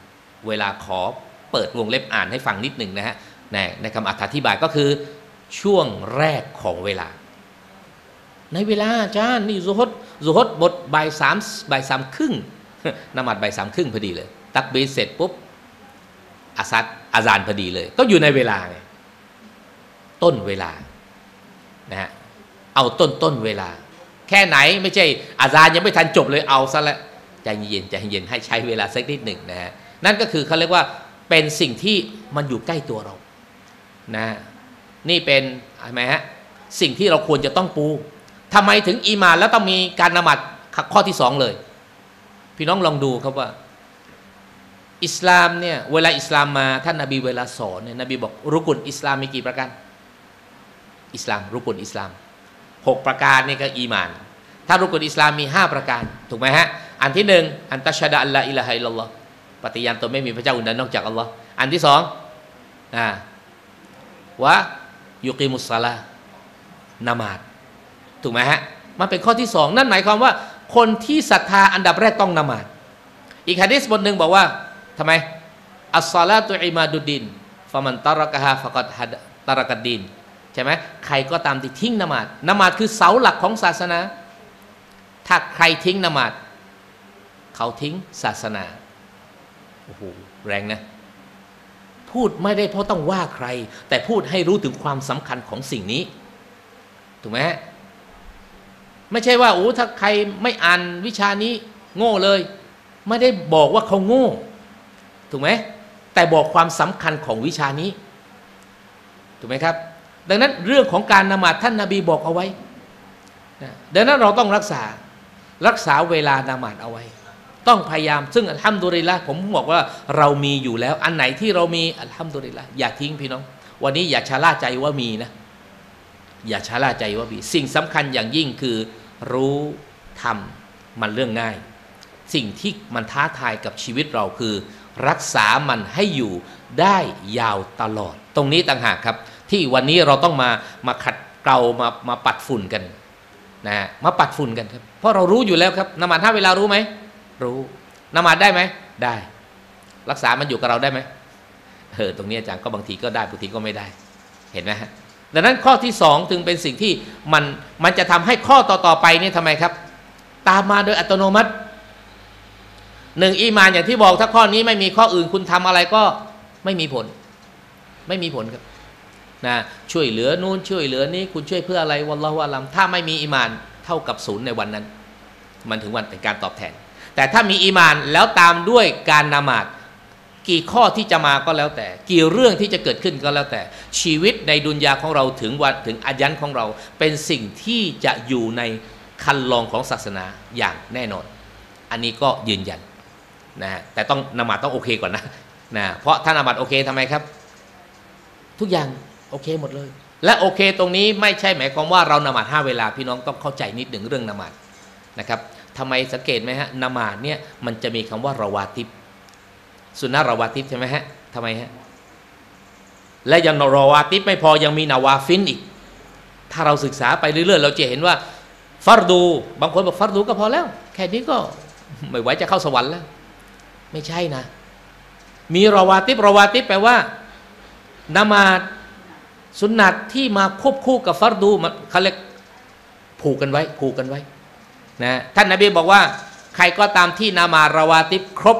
เวลาขอเปิดวงเล็บอ่านให้ฟังนิดหนึ่งนะฮะในในคำอธิบายก็คือช่วงแรกของเวลาในเวลาอาจารย์นี่ซุฮดซุฮดบทบ่ายสามบ่ายสามครึ่งนมัดบ่ายสามครึ่งพอดีเลยตักบีรเสร็จปุ๊บอาซัดอาซานพอดีเลยก็อยู่ในเวลาไงต้นเวลานะฮะเอาต้นต้นเวลาแค่ไหนไม่ใช่อาซานยังไม่ทันจบเลยเอาซะแล้วใจเย็นใจเย็นให้ใช้เวลาสักนิดหนึ่งนะฮะนั่นก็คือเขาเรียกว่าเป็นสิ่งที่มันอยู่ใกล้ตัวเรานะนี่เป็นอะไรฮะสิ่งที่เราควรจะต้องปูทำไมถึงอีมานแล้วต้องมีการนมัดข้อที่สองเลยพี่น้องลองดูครับว่าอิสลามเนี่ยเวลาอิสลามมาท่านนบีเวลาสอนเนี่ยนบีบอกรุกุนอิสลามมีกี่ประการอิสลามรุกุนอิสลามหกประการนี่ก็อีมานถ้ารุกุนอิสลามมีห้าประการถูกไหมฮะอันที่หนึ่งอันตัชฮะดะอัลลาอิลาฮะอิลลัลลอฮ์ปฏิญาณตนไม่มีพระเจ้าอื่นใดนอกจากอัลลอฮ์อันที่สองอ่าวะยุกิมุสซาลานามาดถูกไหมฮะมันเป็นข้อที่สองนั่นหมายความว่าคนที่ศรัทธาอันดับแรกต้องนามาดอีกหะดีษบทหนึ่งบอกว่าทำไมอัสซาลาตุอิมาดุดดินฟะมันตะรักะฮาฟะกัดตะรักัดดินใช่ไหมใครก็ตามที่ทิ้งนามาดนามาดคือเสาหลักของศาสนาถ้าใครทิ้งนามาดเขาทิ้งศาสนาโอ้โหแรงนะพูดไม่ได้เพราะต้องว่าใครแต่พูดให้รู้ถึงความสำคัญของสิ่งนี้ถูกไหมไม่ใช่ว่าโอ้ถ้าใครไม่อ่านวิชานี้โง่เลยไม่ได้บอกว่าเขาโง่ถูกไหมแต่บอกความสำคัญของวิชานี้ถูกไหมครับดังนั้นเรื่องของการนมาดท่านนบีบอกเอาไว้ดังนั้นเราต้องรักษารักษาเวลานมาดเอาไว้ต้องพยายามซึ่งอัลฮัมดุลิลละห์ผมบอกว่าเรามีอยู่แล้วอันไหนที่เรามีอัลฮัมดุลิลละห์อย่าทิ้งพี่น้องวันนี้อย่าชะล่าใจว่ามีนะอย่าชะล่าใจว่ามีสิ่งสำคัญอย่างยิ่งคือรู้ทำมันเรื่องง่ายสิ่งที่มันท้าทายกับชีวิตเราคือรักษามันให้อยู่ได้ยาวตลอดตรงนี้ต่างหากครับที่วันนี้เราต้องมามาขัดเกลามามาปัดฝุ่นกันนะมาปัดฝุ่นกันครับเพราะเรารู้อยู่แล้วครับนมาดห้าเวลารู้ไหมรู้นมาดได้ไหมได้รักษามันอยู่กับเราได้ไหมเออตรงนี้อาจารย์ก็บางทีก็ได้บางทีก็ไม่ได้เห็นไหมฮะดังนั้นข้อที่สองถึงเป็นสิ่งที่มันมันจะทำให้ข้อต่อๆไปนี่ทำไมครับตามมาโดยอัตโนมัติหนึ่งอีมานอย่างที่บอกถ้าข้อนี้ไม่มีข้ออื่นคุณทำอะไรก็ไม่มีผลไม่มีผลครับนะช่วยเหลือนู่นช่วยเหลือนี้คุณช่วยเพื่ออะไรวัลลอฮุอะลัมถ้าไม่มีอีมานเท่ากับศูนย์ในวันนั้นมันถึงวันเป็นการตอบแทนแต่ถ้ามีอีมานแล้วตามด้วยการละหมาดกี่ข้อที่จะมาก็แล้วแต่กี่เรื่องที่จะเกิดขึ้นก็แล้วแต่ชีวิตในดุนยาของเราถึงวันถึงอายันของเราเป็นสิ่งที่จะอยู่ในคันลองของศาสนาอย่างแน่นอนอันนี้ก็ยืนยันนะแต่ต้องละหมาดต้องโอเคก่อนนะนะเพราะถ้าละหมาดโอเคทำไมครับทุกอย่างโอเคหมดเลยและโอเคตรงนี้ไม่ใช่หมายความว่าเราละหมาดห้าเวลาพี่น้องต้องเข้าใจนิดหนึ่งเรื่องละหมาดนะครับทำไมสังเกตไหมฮะละหมาดเนี่ยมันจะมีคำว่าราวาติบสุนนะราวาติบใช่ไหมฮะทำไมฮะและยังราวาติบไม่พอยังมีนาวาฟินอีกถ้าเราศึกษาไปเรื่อยๆเราจะเห็นว่าฟัรดูบางคนบอกฟัรดูก็พอแล้วแค่นี้ก็ไม่ไหวจะเข้าสวรรค์แล้วไม่ใช่นะมีราวาติบราวาติบแปลว่าละหมาดสุนนัตที่มาควบคู่กับฟัรดูมันเขาเรียกผูกกันไว้ผูกกันไว้นะท่านนบีบอกว่าใครก็ตามที่ละหมาดราวาติบครบ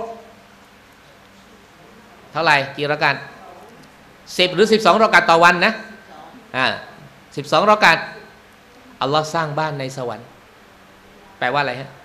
เท่าไหร่กี่รอกาตสิบหรือสิบสองรอกาตต่อวันนะอ่าสิบสองรอกาตอัลลอฮ์สร้างบ้านในสวรรค์แปลว่าอะไรฮะ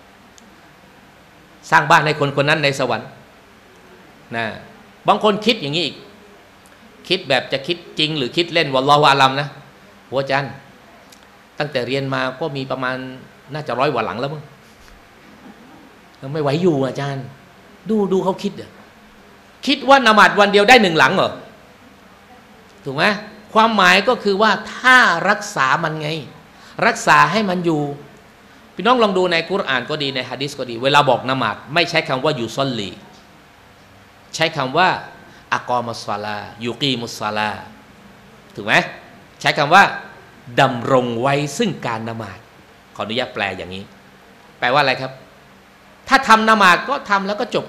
สร้างบ้านให้คนคนนั้นในสวรรค์นะบางคนคิดอย่างนี้อีกคิดแบบจะคิดจริงหรือคิดเล่นวัลลอฮุอาลัมนะหัวจันตั้งแต่เรียนมาก็มีประมาณน่าจะร้อยกว่าหลังแล้วมั้งไม่ไหวอยู่อาจารย์ดูดูเขาคิดอะคิดว่านมาดวันเดียวได้หนึ่งหลังเหรอถูกไหมความหมายก็คือว่าถ้ารักษามันไงรักษาให้มันอยู่พี่น้องลองดูในกุรอานก็ดีในหะดีษก็ดีเวลาบอกนมาดไม่ใช้คำว่ายูซอลลีใช้คำว่าอักอมัสซาลายูกีมุสซาลาถูกไหมใช้คำว่าดำรงไว้ซึ่งการนมาดขออนุญาตแปลอย่างนี้แปลว่าอะไรครับถ้าทำนมาดก็ทำแล้วก็จบกันไง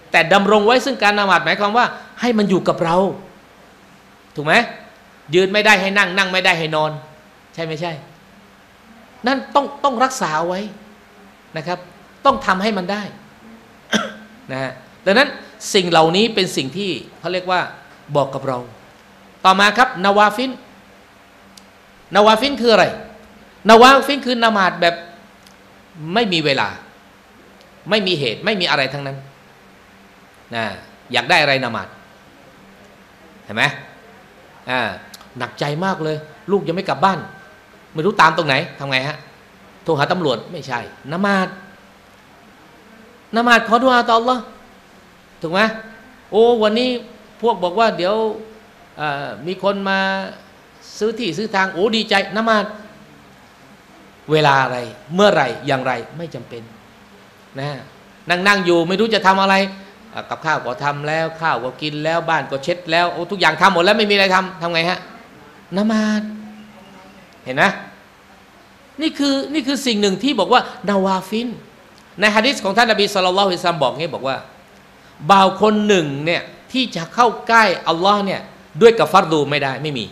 แต่ดำรงไว้ซึ่งการละหมาดหมายความว่าให้มันอยู่กับเราถูกไหมยืนไม่ได้ให้นั่งนั่งไม่ได้ให้นอนใช่ไม่ใช่นั่นต้องต้องรักษาไว้นะครับต้องทำให้มันได้ นะฮะดังนั้นสิ่งเหล่านี้เป็นสิ่งที่เขาเรียกว่าบอกกับเราต่อมาครับนาวาฟินนาวาฟินคืออะไรนาวาฟินคือนามาดแบบไม่มีเวลาไม่มีเหตุไม่มีอะไรทั้งนั้นนะอยากได้อะไรนามาดเห็นไหมอ่าหนักใจมากเลยลูกยังไม่กลับบ้านไม่รู้ตามตรงไหนทำไงฮะโทรหาตำรวจไม่ใช่นามาดนามาดขอดุอาต่อ Allah ถูกไหมโอ้วันนี้พวกบอกว่าเดี๋ยวมีคนมาซื้อที่ซื้อทางโอ้ดีใจนามาดเวลาอะไรเมื่อไหร่อย่างไรไม่จำเป็นนะนั่งนั่งอยู่ไม่รู้จะทำอะไรกับข้าวก็ทำแล้วข้าวก็กินแล้วบ้านก็เช็ดแล้วโอ้ทุกอย่างทำหมดแล้วไม่มีอะไรทำทำไงฮะนามาดเห็นไหมนี่คือนี่คือสิ่งหนึ่งที่บอกว่านาวาฟินในหะดีษของท่านนบีศ็อลลัลลอฮุอะลัยฮิวะซัลลัมบอกงี้บอกว่าบ่าวคนหนึ่งเนี่ยที่จะเข้าใกล้อัลลอฮ์เนี่ยด้วยกับฟัรดูไม่ได้ไม่มี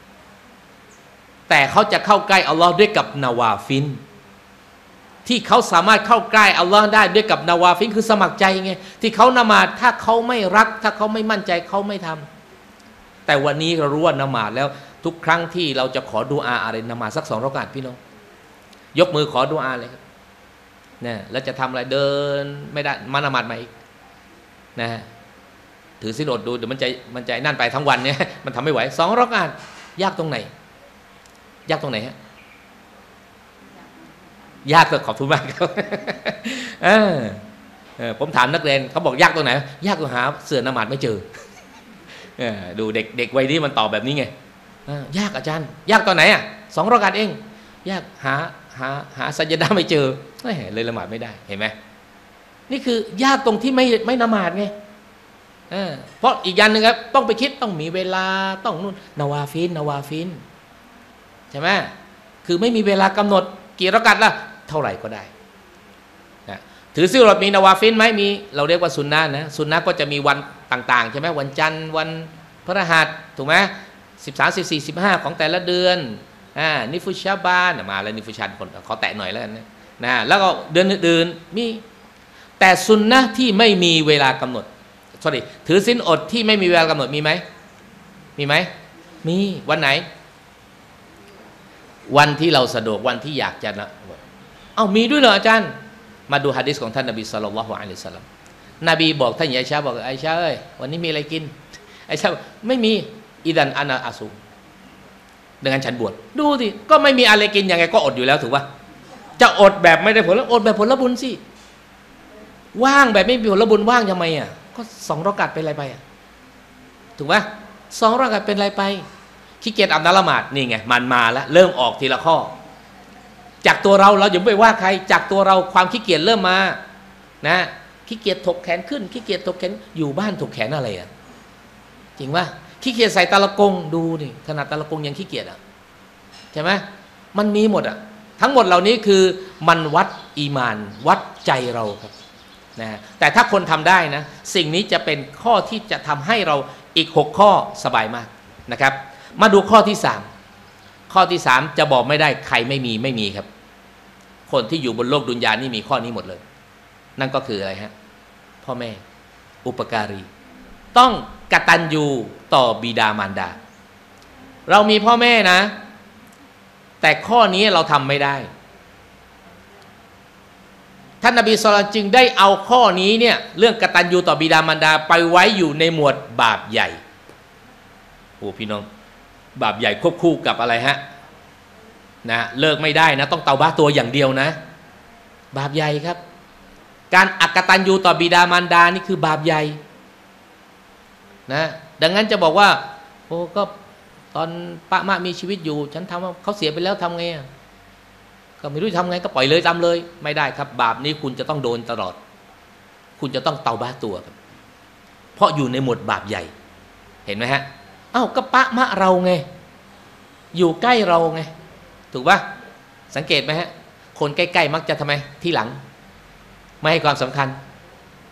แต่เขาจะเข้าใกล้อัลลอฮ์ด้วยกับนาวาฟินที่เขาสามารถเข้าใกล้อัลลอฮ์ได้ด้วยกับนาวาฟินคือสมัครใจไงที่เขานมาดถ้าเขาไม่รักถ้าเขาไม่มั่นใจเขาไม่ทำแต่วันนี้เรารู้ว่านมาดแล้วทุกครั้งที่เราจะขอดุอาอะไรนมาดสักสองรอกาตพี่น้องยกมือขอดุอาเลยครับเนี่ยแล้วจะทำอะไรเดินไม่ได้มานมาดมาอีกนะถือศีลอดดูเดี๋ยวมันใจมันใจนั่นไปทั้งวันเนี่ยมันทำไม่ไหวสองรอกาตยากตรงไหนยากตรงไหนฮะยากก็ขอบคุณมากครับเออเออผมถามนักเรียนเขาบอกยากตรงไหนยากตรงหาเสื้อนมาดไม่เจอเออดูเด็กเด็กวัยนี้มันตอบแบบนี้ไงยากอาจารย์ยากตอนไหนอ่ะสองรอกาตเองยากหาหาหาสัญญาไม่เจอเลยละหมาดไม่ได้เห็นไหมนี่คือยากตรงที่ไม่ไม่ละหมาดไงเออเพราะอีกอย่างหนึ่งครับต้องไปคิดต้องมีเวลาต้องนู่นนาวาฟินนาวาฟินใช่ไหมคือไม่มีเวลากำหนดกี่รอกาตละเท่าไหร่ก็ได้นะถือซิลรอดมีนาวาฟินไหมมีเราเรียกว่าซุนนะนะซุนนะก็จะมีวันต่างๆใช่ไหมวันจันทร์วันพฤหัสถูกไหมสิบสามสิบสี่สิบห้าของแต่ละเดือนอ่านิฟุชาบานมาแล้วนิฟุชันคนขอแตะหน่อยแล้วนะนะแล้วก็เดือนอื่นๆมีแต่ซุนนะที่ไม่มีเวลากำหนด sorry ถือศีลอดที่ไม่มีเวลากำหนดมีไหมมีไหมมีวันไหนวันที่เราสะดวกวันที่อยากจะนะเอ้ามีด้วยเหรออาจารย์มาดูหะดีษของท่านนบีศ็อลลัลลอฮุอะลัยฮิวะซัลลัมนบีบอกท่านไอชาบอกไอชาเอ้ยวันนี้มีอะไรกินไอชาไม่มีอิดันอานาอาซูดังนั้นฉันบวชดูสิก็ไม่มีอะไรกินยังไงก็อดอยู่แล้วถูกป่ะจะอดแบบไม่ได้ผลอดแบบผลบุญสิว่างแบบไม่มีผลบุญว่างทำไมอ่ะก็สองรอกาตเป็นไรไปอ่ะถูกป่ะสองรอกาตเป็นไรไปขี้เกียจอาบน้ำละหมาดนี่ไงมันมาแล้วเริ่มออกทีละข้อจากตัวเราเราอย่าไปว่าใครจากตัวเราความขี้เกียจเริ่มมานะขี้เกียจถกแขนขึ้นขี้เกียจถกแขนอยู่บ้านถกแขนอะไรอ่ะจริงป่ะขี้เกียจใส่ตะละกงดูนี่ขนาดตะละกงยังขี้เกียจอ่ะใช่ไหมมันมีหมดอ่ะทั้งหมดเหล่านี้คือมันวัดอีมานวัดใจเราครับนะแต่ถ้าคนทำได้นะสิ่งนี้จะเป็นข้อที่จะทำให้เราอีกหกข้อสบายมากนะครับมาดูข้อที่สามข้อที่สามจะบอกไม่ได้ใครไม่มีไม่มีครับคนที่อยู่บนโลกดุนยานี่มีข้อนี้หมดเลยนั่นก็คืออะไรฮะพ่อแม่อุปการีต้องกตัญญูต่อบิดามารดาเรามีพ่อแม่นะแต่ข้อนี้เราทำไม่ได้ท่านนบีศ็อลลัลลอฮุอะลัยฮิวะซัลลัมจึงได้เอาข้อนี้เนี่ยเรื่องกตัญญูต่อบิดามารดาไปไว้อยู่ในหมวดบาปใหญ่โอ้พี่น้องบาปใหญ่ควบคู่กับอะไรฮะนะเลิกไม่ได้นะต้องเตาบ้าตัวอย่างเดียวนะบาปใหญ่ครับการอักตัญญูต่อบิดามารดานี่คือบาปใหญ่นะดังนั้นจะบอกว่าโอ้ก็ตอนป้ามะมีชีวิตอยู่ฉันทำเขาเสียไปแล้วทำไงอ่ะก็ไม่รู้ทำไงก็ปล่อยเลยตามเลยไม่ได้ครับบาปนี้คุณจะต้องโดนตลอดคุณจะต้องเตาบ้าตัวครับเพราะอยู่ในหมวดบาปใหญ่เห็นไหมฮะเอ้าก็ป้ามะเราไงอยู่ใกล้เราไงถูกปะสังเกตไหมฮะคนใกล้ๆมักจะทำไมที่หลังไม่ให้ความสำคัญ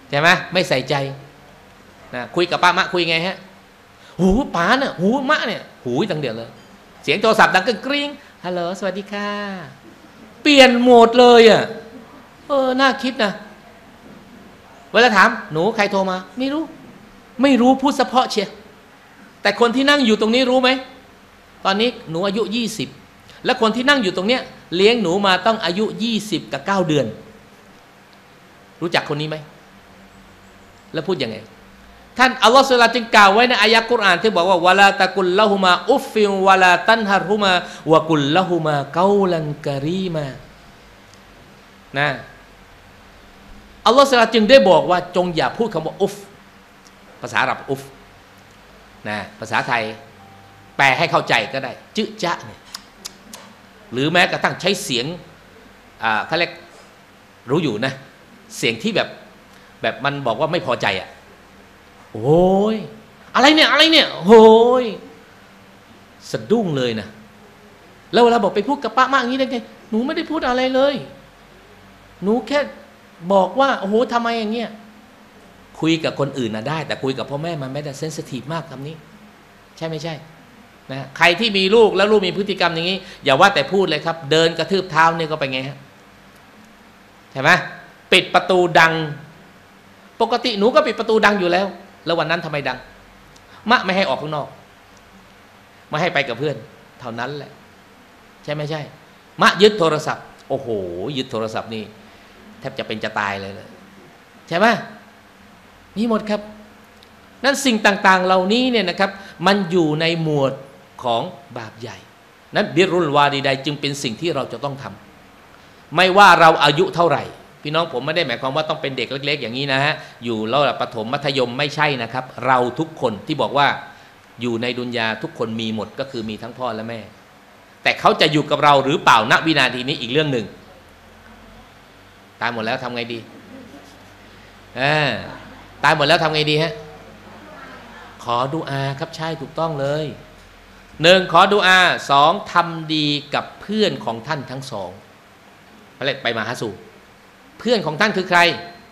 ใช่ไหมไม่ใส่ใจนะคุยกับป้ามะคุยไงฮะหูป๋าเนี่ยหูมะเนี่ยหูตั้งเดียวเลยเสียงโทรศัพท์ดังกริ๊งฮัลโหลสวัสดีค่ะเปลี่ยนโหมดเลยอ่ะเออน่าคิดนะเวลาถามหนูใครโทรมาไม่รู้ไม่รู้พูดเฉพาะเชียแต่คนที่นั่งอยู่ตรงนี้รู้ไหมตอนนี้หนูอายุยี่สิบและคนที่นั่งอยู่ตรงเนี้ยเลี้ยงหนูมาต้องอายุยี่สิบกับเก้าเดือนรู้จักคนนี้ไหมแล้วพูดยังไงท่านอัลลอฮฺสุลตานจึงกล่าวไว้ในอายะกุรอานที่บอกว่าวะลาตะกุลละหุมาอุฟฟิวะลาตันฮารุมาวะกุลละหุมาเกาลันกะรีมานะอัลลอฮฺสุลตานจึงได้บอกว่าจงอย่าพูดคำว่าอุฟภาษาอาหรับอุฟนะภาษาไทยแปลให้เข้าใจก็ได้จึจ๊ะเนี่ยหรือแม้กระทั่งใช้เสียงอ่าเขาเรียกรู้อยู่นะเสียงที่แบบแบบมันบอกว่าไม่พอใจอ่ะโอ้ยอะไรเนี่ยอะไรเนี่ยโอ้ยสะดุ้งเลยนะแล้วเวลาบอกไปพูดกับป้ามากอย่างนี้ได้ไงหนูไม่ได้พูดอะไรเลยหนูแค่บอกว่าโอ้โหทำไมอย่างเงี้ยคุยกับคนอื่นนะได้แต่คุยกับพ่อแม่มันไม่ได้เซนซิทีฟมากคำนี้ใช่ไม่ใช่นะใครที่มีลูกแล้วลูกมีพฤติกรรมอย่างนี้อย่าว่าแต่พูดเลยครับเดินกระทืบเท้านี่ก็ไปไงฮะใช่ไหมปิดประตูดังปกติหนูก็ปิดประตูดังอยู่แล้วแล้ววันนั้นทำไมดังมะไม่ให้ออกข้างนอกไม่ให้ไปกับเพื่อนเท่านั้นแหละใช่ไม่ใช่มะยึดโทรศัพท์โอ้โหยึดโทรศัพท์นี่แทบจะเป็นจะตายเลยเลยใช่ไหมมีหมดครับนั่นสิ่งต่างๆเหล่านี้เนี่ยนะครับมันอยู่ในหมวดของบาปใหญ่นั้นบิรุลวาดีใดจึงเป็นสิ่งที่เราจะต้องทำไม่ว่าเราอายุเท่าไหร่พี่น้องผมไม่ได้หมายความว่าต้องเป็นเด็กเล็กๆอย่างนี้นะฮะอยู่ระดับประถมมัธยมไม่ใช่นะครับเราทุกคนที่บอกว่าอยู่ในดุนยาทุกคนมีหมดก็คือมีทั้งพ่อและแม่แต่เขาจะอยู่กับเราหรือเปล่าณวินาทีนี้อีกเรื่องหนึ่งตายหมดแล้วทำไงดีอ่าตายหมดแล้วทำไงดีฮะขอดุอาครับใช่ถูกต้องเลยหนึ่งขอดุอาสองทำดีกับเพื่อนของท่านทั้งสองเขาเรียกไปมาหาสู่เพื่อนของท่านคือใคร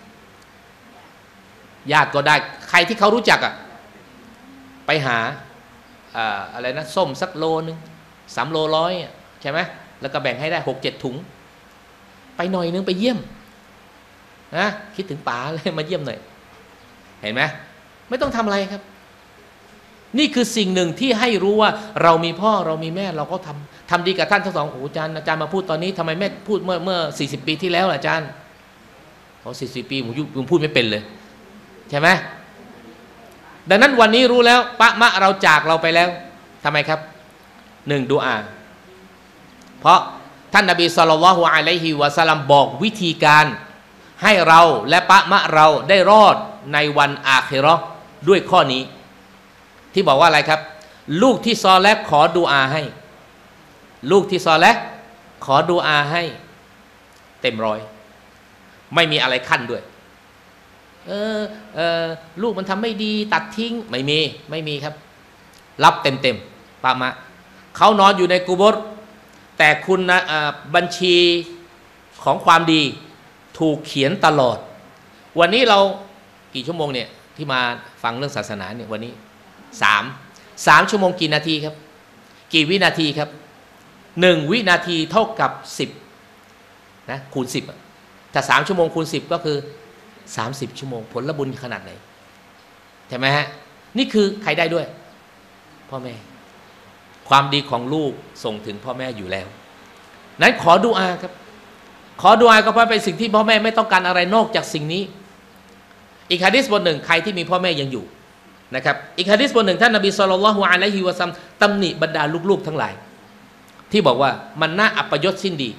ญาติก็ได้ใครที่เขารู้จักอ่ะไปหาอ่าอะไรนะส้มสักโลนึงสามโลร้อยใช่ไหมแล้วก็แบ่งให้ได้หกเจ็ดถุงไปหน่อยนึงไปเยี่ยมนะคิดถึงป๋าเลยมาเยี่ยมหน่อยเห็นไหมไม่ต้องทำอะไรครับนี่คือสิ่งหนึ่งที่ให้รู้ว่าเรามีพ่อเรามีแม่เราก็ทำทำดีกับท่านทั้งสองโอ้อาจารย์อาจารย์มาพูดตอนนี้ทำไมแม่พูดเมื่อเมื่อสี่สิบปีที่แล้วอาจารย์พอสี่สิบปีผมผมพูดไม่เป็นเลยใช่ไหมดังนั้นวันนี้รู้แล้วปะมะเราจากเราไปแล้วทำไมครับหนึ่งดุอาเพราะท่านนบีศ็อลลัลลอฮุอะลัยฮิวะซัลลัมบอกวิธีการให้เราและปะมะเราได้รอดในวันอาคิเราะห์ด้วยข้อนี้ที่บอกว่าอะไรครับลูกที่ซอเลห์ขอดุอาให้ลูกที่ซอเลห์ขอดุอาให้เต็มร้อยไม่มีอะไรขั้นด้วยเออเออลูกมันทำไม่ดีตัดทิ้งไม่มีไม่มีครับรับเต็มเต็มปะมะเขานอนอยู่ในกุโบร์แต่คุณนะบัญชีของความดีถูกเขียนตลอดวันนี้เรากี่ชั่วโมงเนี่ยที่มาฟังเรื่องศาสนาเนี่ยวันนี้สามสามชั่วโมงกี่นาทีครับกี่วินาทีครับหนึ่งวินาทีเท่ากับสิบนะคูณสิบถ้าสามชั่วโมงคูณสิบก็คือสามสิบชั่วโมงผลบุญขนาดไหนใช่ไหมฮะนี่คือใครได้ด้วยพ่อแม่ความดีของลูกส่งถึงพ่อแม่อยู่แล้วนั้นขอดุอาครับขอดุอาก็เพราะเป็นสิ่งที่พ่อแม่ไม่ต้องการอะไรนอกจากสิ่งนี้อีกหะดีษบทหนึ่งใครที่มีพ่อแม่ยังอยู่นะครับอีกหะดีษบทหนึ่งท่านนบีศ็อลลัลลอฮุอะลัยฮิวะซัลลัมตำหนิบรรดาลูกๆทั้งหลายที่บอกว่ามันน่าอัปยศสิ้นดี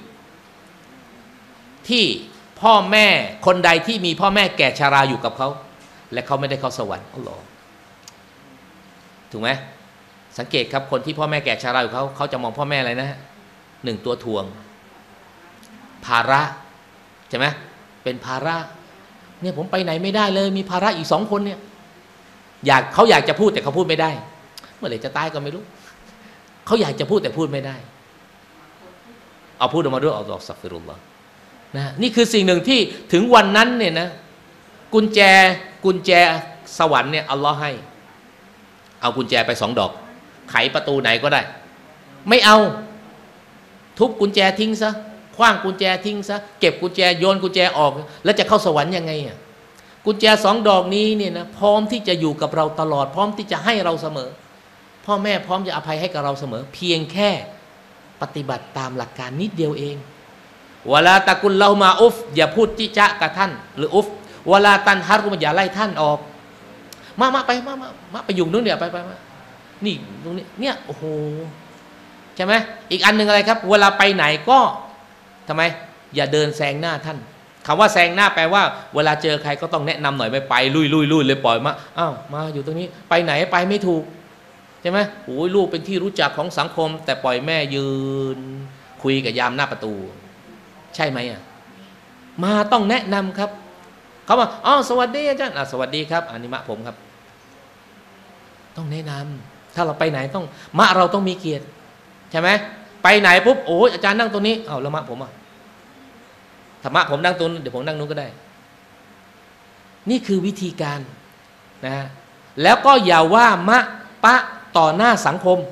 ที่พ่อแม่คนใดที่มีพ่อแม่แก่ชราอยู่กับเขาและเขาไม่ได้เข้าสวรรค์อัลลอฮ์ถูกไหมสังเกตครับคนที่พ่อแม่แก่ชราอยู่เขาเขาจะมองพ่อแม่อะไรนะฮะหนึ่งตัวทวงภาระใช่ไหมเป็นภาระเนี่ยผมไปไหนไม่ได้เลยมีภาระอีกสองคนเนี่ยอยากเขาอยากจะพูดแต่เขาพูดไม่ได้เมื่อไหร่จะตายก็ไม่รู้เขาอยากจะพูดแต่พูดไม่ได้เอาพูดออกมาด้วยอัลลอฮฺสักฟิรุลลอฮ์นะนี่คือสิ่งหนึ่งที่ถึงวันนั้นเนี่ยนะกุญแจกุญแจสวรรค์เนี่ยอัลลอฮ์ให้เอากุญแจไปสองดอกไขประตูไหนก็ได้ไม่เอาทุบกุญแจทิ้งซะขว้างกุญแจทิ้งซะเก็บกุญแจโยนกุญแจออกแล้วจะเข้าสวรรค์ยังไงอ่ะกุญแจสองดอกนี้เนี่ยนะพร้อมที่จะอยู่กับเราตลอดพร้อมที่จะให้เราเสมอพ่อแม่พร้อมจะอภัยให้กับเราเสมอเพียงแค่ปฏิบัติตามหลักการนิดเดียวเองวลาตะกุลเรามาอุฟอย่าพูดจิจะกับท่านหรืออุฟวลาตันฮารุมอย่าไล่ท่านออกมามาไปมามามาไปอยู่นู้นเดี๋ยวไปไปมานี่ตรงนี้เนี่ยโอ้โหใช่ไหมอีกอันหนึ่งอะไรครับเวลาไปไหนก็ทำไมอย่าเดินแซงหน้าท่านคำว่าแซงหน้าแปลว่าเวลาเจอใครก็ต้องแนะนำหน่อยไม่ไปลุยลุยลุยเลยปล่อยมาอ้าวมาอยู่ตรงนี้ไปไหนไปไม่ถูกใช่ไหมโอ้ยลูกเป็นที่รู้จักของสังคมแต่ปล่อยแม่ยืนคุยกับยามหน้าประตูใช่ไหมอ่ะมาต้องแนะนำครับเขาบอกอ๋อสวัสดีอาจารย์อ่ะสวัสดีครับอันนี้มะผมครับต้องแนะนำถ้าเราไปไหนต้องมะเราต้องมีเกียรติใช่ไหมไปไหนปุ๊บโอ้ยอาจารย์นั่งตรงนี้เอาแล้วมะผมอ่ะธรรมะผมนั่งตรงนู้นเดี๋ยวผมนั่งนู้นก็ได้นี่คือวิธีการนะแล้วก็อย่าว่ามะปะต่อหน้าสังคม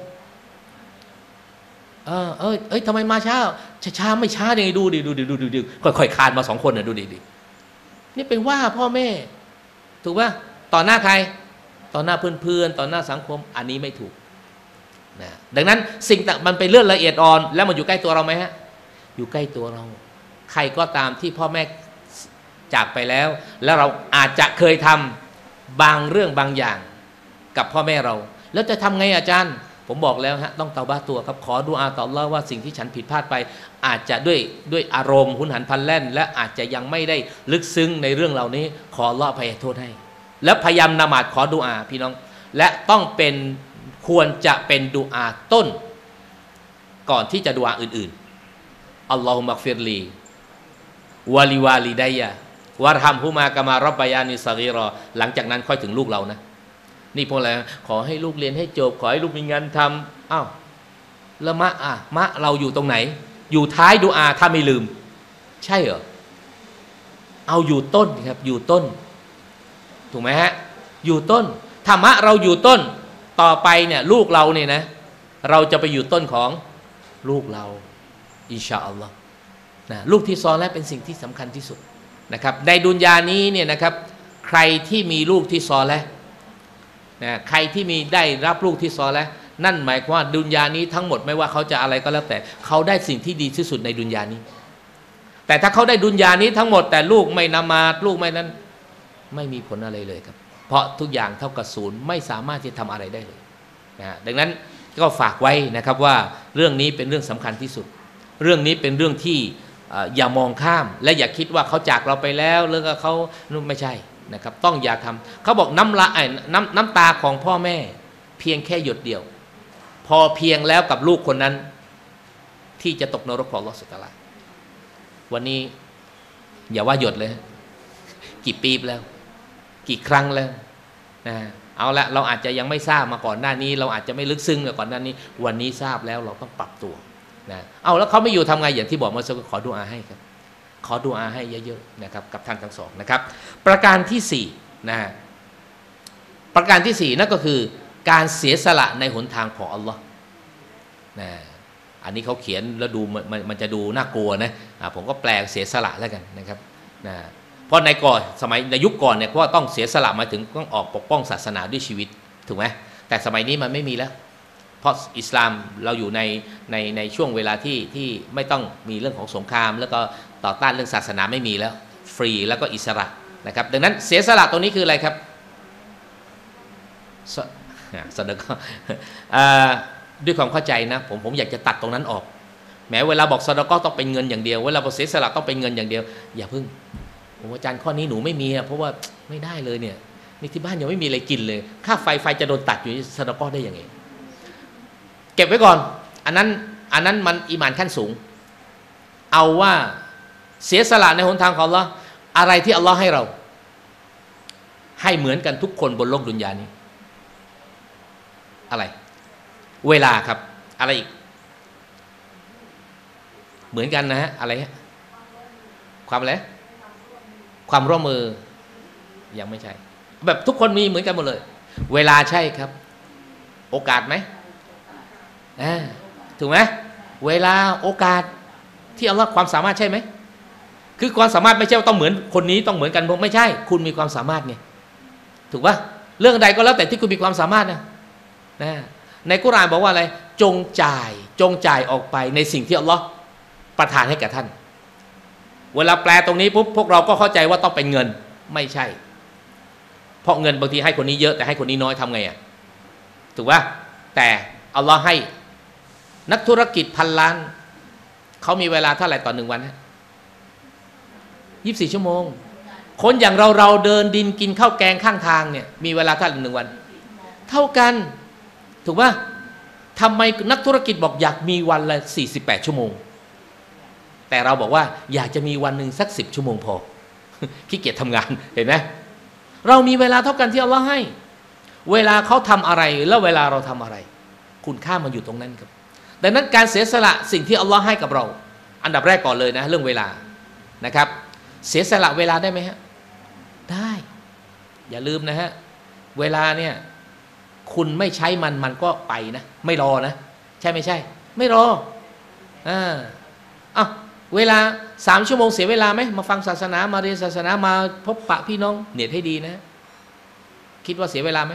เออเออเอ้ยทำไมมาช้าช้าไม่ช้ายังไงดูดิดูดิดูดิดูค่อยๆคานมาสองคนน่ะดูดิดินี่เป็นว่าพ่อแม่ถูกป่ะต่อหน้าใครต่อหน้าเพื่อนๆต่อหน้าสังคมอันนี้ไม่ถูกนะดังนั้นสิ่งต่างมันเป็นเรื่องละเอียดอ่อนแล้วมันอยู่ใกล้ตัวเราไหมฮะอยู่ใกล้ตัวเราใครก็ตามที่พ่อแม่จากไปแล้วแล้วเราอาจจะเคยทำบางเรื่องบางอย่างกับพ่อแม่เราแล้วจะทำไงอาจารย์ผมบอกแล้วฮะต้องเตาบ้าตัวครับขอดุอาต่ออัลเลาะห์ว่าสิ่งที่ฉันผิดพลาดไปอาจจะด้วยด้วยอารมณ์หุนหันพลันแล่นและอาจจะยังไม่ได้ลึกซึ้งในเรื่องเหล่านี้ขออัลเลาะห์อภัยโทษให้แล้วพยายามละหมาดขอดุอาพี่น้องและต้องเป็นควรจะเป็นดุอาต้นก่อนที่จะดุอาอื่นๆอัลลอฮุมักฟิรลีวะลิวาลิดัยยะวะรฮัมฮุมากะมาร็อบบะยานิศกีรอหลังจากนั้นค่อยถึงลูกเรานะนี่พวกอะไรขอให้ลูกเรียนให้จบขอให้ลูกมีงานทำอ้าวแล้วมะอ่ะมะเราอยู่ตรงไหนอยู่ท้ายดุอาถ้าไม่ลืมใช่เหรอเอาอยู่ต้นครับอยู่ต้นถูกไหมฮะอยู่ต้นธรรมะเราอยู่ต้นต่อไปเนี่ยลูกเราเนี่ยนะเราจะไปอยู่ต้นของลูกเราอินชาอัลลอฮ์นะลูกที่ซอและเป็นสิ่งที่สำคัญที่สุดนะครับในดุนยานี้เนี่ยนะครับใครที่มีลูกที่ซอและนะใครที่มีได้รับลูกที่ซอและนั่นหมายความว่าดุนยานี้ทั้งหมดไม่ว่าเขาจะอะไรก็แล้วแต่เขาได้สิ่งที่ดีที่สุดในดุนยานี้แต่ถ้าเขาได้ดุนยานี้ทั้งหมดแต่ลูกไม่นมาดลูกไม่นั้นไม่มีผลอะไรเลยครับเพราะทุกอย่างเท่ากับศูนย์ไม่สามารถจะทำอะไรได้เลยนะดังนั้นก็ฝากไว้นะครับว่าเรื่องนี้เป็นเรื่องสำคัญที่สุดเรื่องนี้เป็นเรื่องที่อย่ามองข้ามและอย่าคิดว่าเขาจากเราไปแล้วเรื่องเขาไม่ใช่นะครับต้องอย่าทำเขาบอกน้ำละน้ำน้ำตาของพ่อแม่เพียงแค่หยดเดียวพอเพียงแล้วกับลูกคนนั้นที่จะตกนรกของอัลเลาะห์ซุบฮานะฮูวะตะอาลาวันนี้อย่าว่าหยดเลยกี่ปีแล้วกี่ครั้งแล้วนะเอาละเราอาจจะยังไม่ทราบมาก่อนหน้านี้เราอาจจะไม่ลึกซึ้งมาก่อนหน้านี้วันนี้ทราบแล้วเราต้องปรับตัวนะเอาแล้วเขาไม่อยู่ทำไงอย่างที่บอกเมื่อสักครู่ขอดุอาให้ครับขอดุอาให้เยอะๆนะครับกับท่านทั้งสองนะครับประการที่สี่นะประการที่สี่นั่นก็คือการเสียสละในหนทางของอัลลอฮ์นะอันนี้เขาเขียนแล้วดูมันมันจะดูน่ากลัวนะผมก็แปลเสียสละแล้วกันนะครับนะเพราะในก่อนสมัยในยุคก่อนเนี่ยเพราะว่าต้องเสียสละมาถึงต้องออกปกป้องศาสนาด้วยชีวิตถูกไหมแต่สมัยนี้มันไม่มีแล้วเพราะอิสลามเราอยู่ในในในช่วงเวลาที่ที่ไม่ต้องมีเรื่องของสงครามแล้วก็ต่อต้านเรื่องศาสนาไม่มีแล้วฟรีแล้วก็อิสระนะครับดังนั้นเสียสละตรงนี้คืออะไรครับสดก็ด้วยความเข้าใจนะผมผมอยากจะตัดตรงนั้นออกแม้เวลาบอกสดก็ต้องเป็นเงินอย่างเดียวเวลาบอกเสียสละต้องเป็นเงินอย่างเดียวอย่าพึ่งผมอาจารย์ข้อนี้หนูไม่มีเพราะว่าไม่ได้เลยเนี่ยนี่ที่บ้านยังไม่มีอะไรกินเลยค่าไฟไฟจะโดนตัดอยู่สดก็ได้ยังไงเก็บไว้ก่อนอันนั้นอันนั้นมันอีหม่านขั้นสูงเอาว่าเสียสละในหนทางของอัลเลาะห์อะไรที่อัลเลาะห์ให้เราให้เหมือนกันทุกคนบนโลกดุนยานี้อะไรเวลาครับอะไรอีกเหมือนกันนะฮะอะไรฮะความอะไรความร่วมมือยังไม่ใช่แบบทุกคนมีเหมือนกันหมดเลยเวลาใช่ครับโอกาสไหมอ่าถูกไหมเวลาโอกาสที่อัลลอฮ์ความสามารถใช่ไหมคือความสามารถไม่ใช่ต้องเหมือนคนนี้ต้องเหมือนกันผมไม่ใช่คุณมีความสามารถไงถูกปะเรื่องใดก็แล้วแต่ที่คุณมีความสามารถนะนะในกุรอานบอกว่าอะไรจงจ่ายจงจ่ายออกไปในสิ่งที่อัลลอฮ์ประทานให้แก่ท่านเวลาแปลตรงนี้ปุ๊บพวกเราก็เข้าใจว่าต้องเป็นเงินไม่ใช่เพราะเงินบางทีให้คนนี้เยอะแต่ให้คนนี้น้อยทำไงอ่ะถูกปะแต่อัลลอฮ์ให้นักธุรกิจพันล้านเขามีเวลาเท่าไหร่ต่อหนึ่งวันฮะยี่สิบสี่ชั่วโมงคนอย่างเราเราเดินดินกินข้าวแกงข้างทางเนี่ยมีเวลาเท่าไหร่หนึ่งวันเท่ากันถูกปะทำไมนักธุรกิจบอกอยากมีวันละสี่สิบแปดชั่วโมงแต่เราบอกว่าอยากจะมีวันหนึ่งสักสิบชั่วโมงพอขี้เกียจทำงานเห็นไหมเรามีเวลาเท่ากันที่อัลลอฮ์ให้เวลาเขาทำอะไรแล้วเวลาเราทำอะไรคุณค่ามันอยู่ตรงนั้นครับดังนั้นการเสียสละสิ่งที่อัลลอฮ์ให้กับเราอันดับแรกก่อนเลยนะเรื่องเวลานะครับเสียสละเวลาได้ไหมฮะได้อย่าลืมนะฮะเวลาเนี่ยคุณไม่ใช้มันมันก็ไปนะไม่รอนะใช่ไม่ใช่ไม่รออ่าอ้าวเวลาสามชั่วโมงเสียเวลาไหมมาฟังศาสนามาเรียนศาสนามาพบปะพี่น้องเนียดให้ดีนะคิดว่าเสียเวลาไหม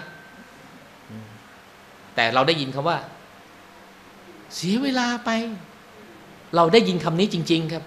แต่เราได้ยินคำว่าเสียเวลาไปเราได้ยินคำนี้จริงๆครับ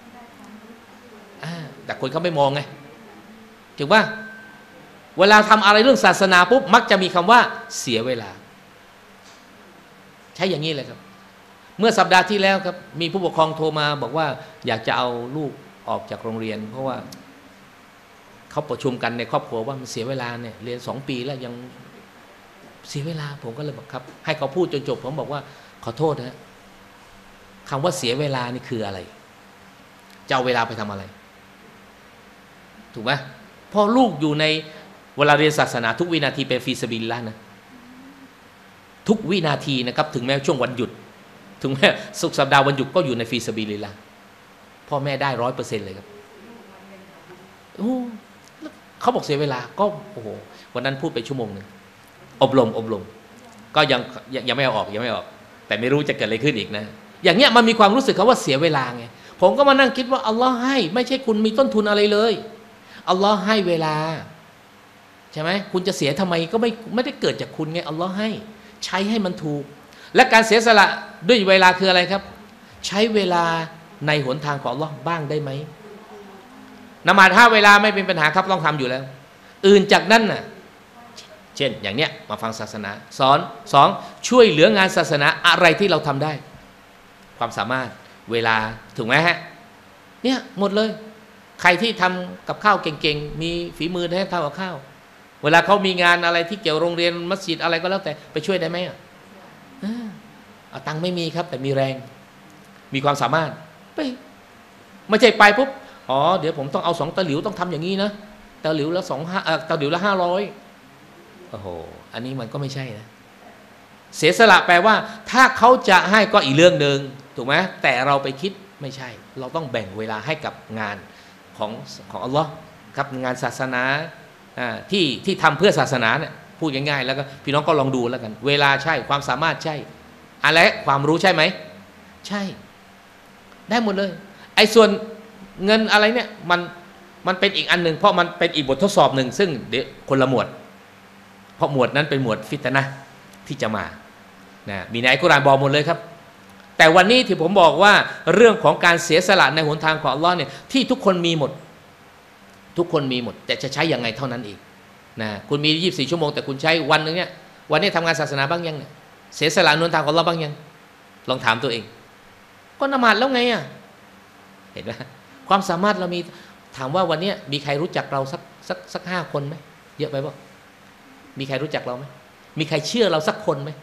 แต่คนเขาไม่มองไงถึงว่าเวลาทำอะไรเรื่องศาสนาปุ๊บมักจะมีคำว่าเสียเวลาใช่อย่างนี้เลยครับเมื่อสัปดาห์ที่แล้วครับมีผู้ปกครองโทรมาบอกว่าอยากจะเอาลูกออกจากโรงเรียนเพราะว่าเขาประชุมกันในครอบครัวว่ามันเสียเวลาเนี่ยเรียนสองปีแล้วยังเสียเวลาผมก็เลยบอกครับให้เขาพูดจนจบผมบอกว่าขอโทษนะคำว่าเสียเวลานี่คืออะไรจะเอาเวลาไปทำอะไรถูกไหมพอลูกอยู่ในเวลาเรียนศาสนาทุกวินาทีเป็นฟีซาบิลละนะทุกวินาทีนะครับถึงแม้ช่วงวันหยุดถึงแม้สุกสัปดาห์วันหยุดก็อยู่ในฟีซาบิลละพ่อแม่ได้ร้อยเปอร์เซ็นต์เลยครับโอ้เขาบอกเสียเวลาก็โอ้โหวันนั้นพูดไปชั่วโมงหนึ่งอบรมอบรมก็ยังยังไม่เอาออกยังไม่ออกแต่ไม่รู้จะเกิดอะไรขึ้นอีกนะอย่างเงี้ยมันมีความรู้สึกคำว่าเสียเวลาไงผมก็มานั่งคิดว่าอัลลอฮ์ให้ไม่ใช่คุณมีต้นทุนอะไรเลยอัลลอฮ์ให้เวลาใช่ไหมคุณจะเสียทำไมก็ไม่ไม่ได้เกิดจากคุณไงอัลลอฮ์ให้ใช้ให้มันถูกและการเสียสละด้วยเวลาคืออะไรครับใช้เวลาในหนทางของอัลลอฮ์บ้างได้ไหมนมาดห้าเวลาไม่เป็นปัญหาครับต้องทำอยู่แล้วอื่นจากนั้นน่ะเช่นอย่างเนี้ยมาฟังศาสนาสอนสองช่วยเหลืองานศาสนาอะไรที่เราทำได้ความสามารถเวลาถูกไหมฮะเนี่ยหมดเลยใครที่ทำกับข้าวเก่งๆมีฝีมือให้ทำกับข้าวเวลาเขามีงานอะไรที่เกี่ยวโรงเรียนมัสยิดอะไรก็แล้วแต่ไปช่วยได้ไหมอ่ะเอาตังค์ไม่มีครับแต่มีแรงมีความสามารถไปไม่ใช่ไปปุ๊บอ๋อเดี๋ยวผมต้องเอาสองตะหลิวต้องทำอย่างนี้นะตะหลิวละสองห้าตะหลิวละห้าร้อยโอ้โหอันนี้มันก็ไม่ใช่นะเสียสละแปลว่าถ้าเขาจะให้ก็อีกเรื่องหนึ่งถูกไหมแต่เราไปคิดไม่ใช่เราต้องแบ่งเวลาให้กับงานของของอัลลอฮ์ครับงานศาสนาที่ที่ทำเพื่อศาสนาเนี่ยพูดง่ายๆแล้วก็พี่น้องก็ลองดูแล้วกันเวลาใช่ความสามารถใช่อะไรความรู้ใช่ไหมใช่ได้หมดเลยไอ้ส่วนเงินอะไรเนี่ยมันมันเป็นอีกอันหนึ่งเพราะมันเป็นอีกบททดสอบหนึ่งซึ่งเดี๋ยวคนละหมวดเพราะหมวดนั้นเป็นหมวดฟิตนะห์ที่จะมานะมีในอัลกุรอานบอกหมดเลยครับแต่วันนี้ที่ผมบอกว่าเรื่องของการเสียสละในหนทางของอัลลอฮ์เนี่ยที่ทุกคนมีหมดทุกคนมีหมดแต่จะใช้ยังไงเท่านั้นเองนะคุณมียี่สิบสี่ชั่วโมงแต่คุณใช้วันนึงเนี่ยวันนี้ทำงานศาสนาบ้างยังเนี่ยเสียสละในหนทางของอัลลอฮ์บ้างยังลองถามตัวเองก็นมาดแล้วไงอ่ะเห็นไหมความสามารถเรามีถามว่าวันนี้มีใครรู้จักเราสักสักสักห้าคนไหมเยอะไปป่ะมีใครรู้จักเราไหมมีใครเชื่อเราสักคนไหม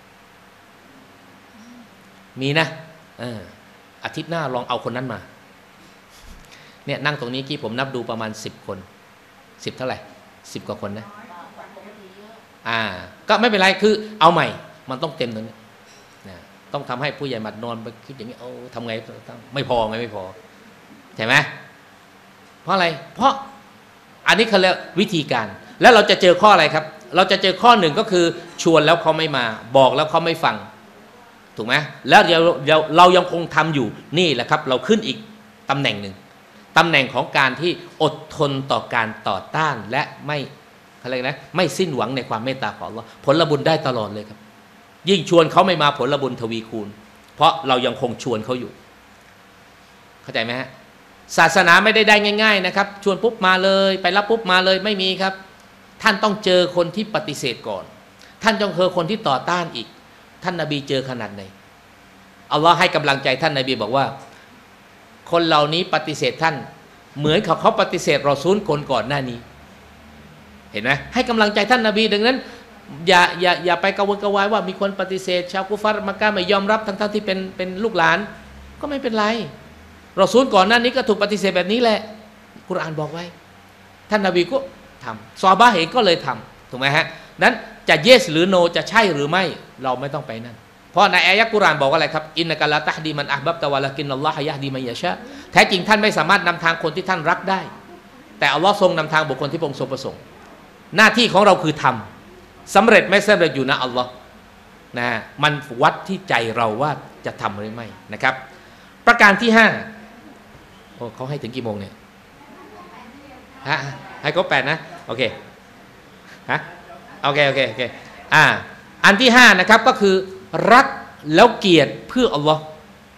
มีนะเอออาทิตย์หน้าลองเอาคนนั้นมาเนี่ยนั่งตรงนี้กี้ผมนับดูประมาณสิบคนสิบเท่าไหร่สิบกว่าคนนะอ่าก็ไม่เป็นไรคือเอาใหม่มันต้องเต็มตรงนี้นะต้องทำให้ผู้ใหญ่หมัดนอนไปคิดอย่างนี้เอาทำไงไม่พอไงไม่พอใช่ไหมเพราะอะไรเพราะอันนี้เขาเรียกวิธีการแล้วเราจะเจอข้ออะไรครับเราจะเจอข้อหนึ่งก็คือชวนแล้วเขาไม่มาบอกแล้วเขาไม่ฟังถูกไหมแล้วเราเราเรายังคงทำอยู่นี่แหละครับเราขึ้นอีกตำแหน่งหนึ่งตำแหน่งของการที่อดทนต่อการต่อต้านและไม่อะไรนะไม่สิ้นหวังในความเมตตาของอัลเลาะห์ผลบุญได้ตลอดเลยครับยิ่งชวนเขาไม่มาผลบุญทวีคูณเพราะเรายังคงชวนเขาอยู่เข้าใจไหมฮะศาสนาไม่ได้ได้ง่ายๆนะครับชวนปุ๊บมาเลยไปรับปุ๊บมาเลยไม่มีครับท่านต้องเจอคนที่ปฏิเสธก่อนท่านต้องเจอคนที่ต่อต้านอีกท่านนบีเจอขนาดไหนอัลลอฮ์ให้กำลังใจท่านนบีบอกว่าคนเหล่านี้ปฏิเสธท่านเหมือนเขาเขาปฏิเสธรอซูลคนก่อนหน้านี้เห็นไหมให้กำลังใจท่านนบีดังนั้นอย่าอย่าอย่าไปกระวนกระวายว่ามีคนปฏิเสธชาวกุฟาร์มักกะฮ์ไม่ยอมรับทั้งๆที่เป็นเป็นลูกหลานก็ไม่เป็นไรรอซูลก่อนหน้านี้ก็ถูกปฏิเสธแบบนี้แหละกุรอานบอกไว้ท่านนบีก็ทำซอฮาบะห์เองก็เลยทำถูกไหมฮะนั้นจะเยสหรือโนจะใช่หรือไม่เราไม่ต้องไปนั่นเพราะในอายะห์กุรอานบอกว่าอะไรครับอินนะกะลาตะฮดีมันอะห์บับตะวะลากินนัลลอฮะยะฮดีมันยะชาแท้จริงท่านไม่สามารถนำทางคนที่ท่านรักได้แต่อัลลอฮ์ทรงนำทางบุคคลที่พระองค์ทรงประสงค์หน้าที่ของเราคือทำสำเร็จไม่สำเร็จอยู่นะอัลลอฮ์นะมันวัดที่ใจเราว่าจะทำหรือไม่นะครับประการที่ห้าโอ้เขาให้ถึงกี่โมงเนี่ยฮะให้ครบแปดนะโอเคฮะโอเคโอเคโอเคอ่าอันที่ห้านะครับก็คือรักแล้วเกลียดเพื่ออัลลอฮ์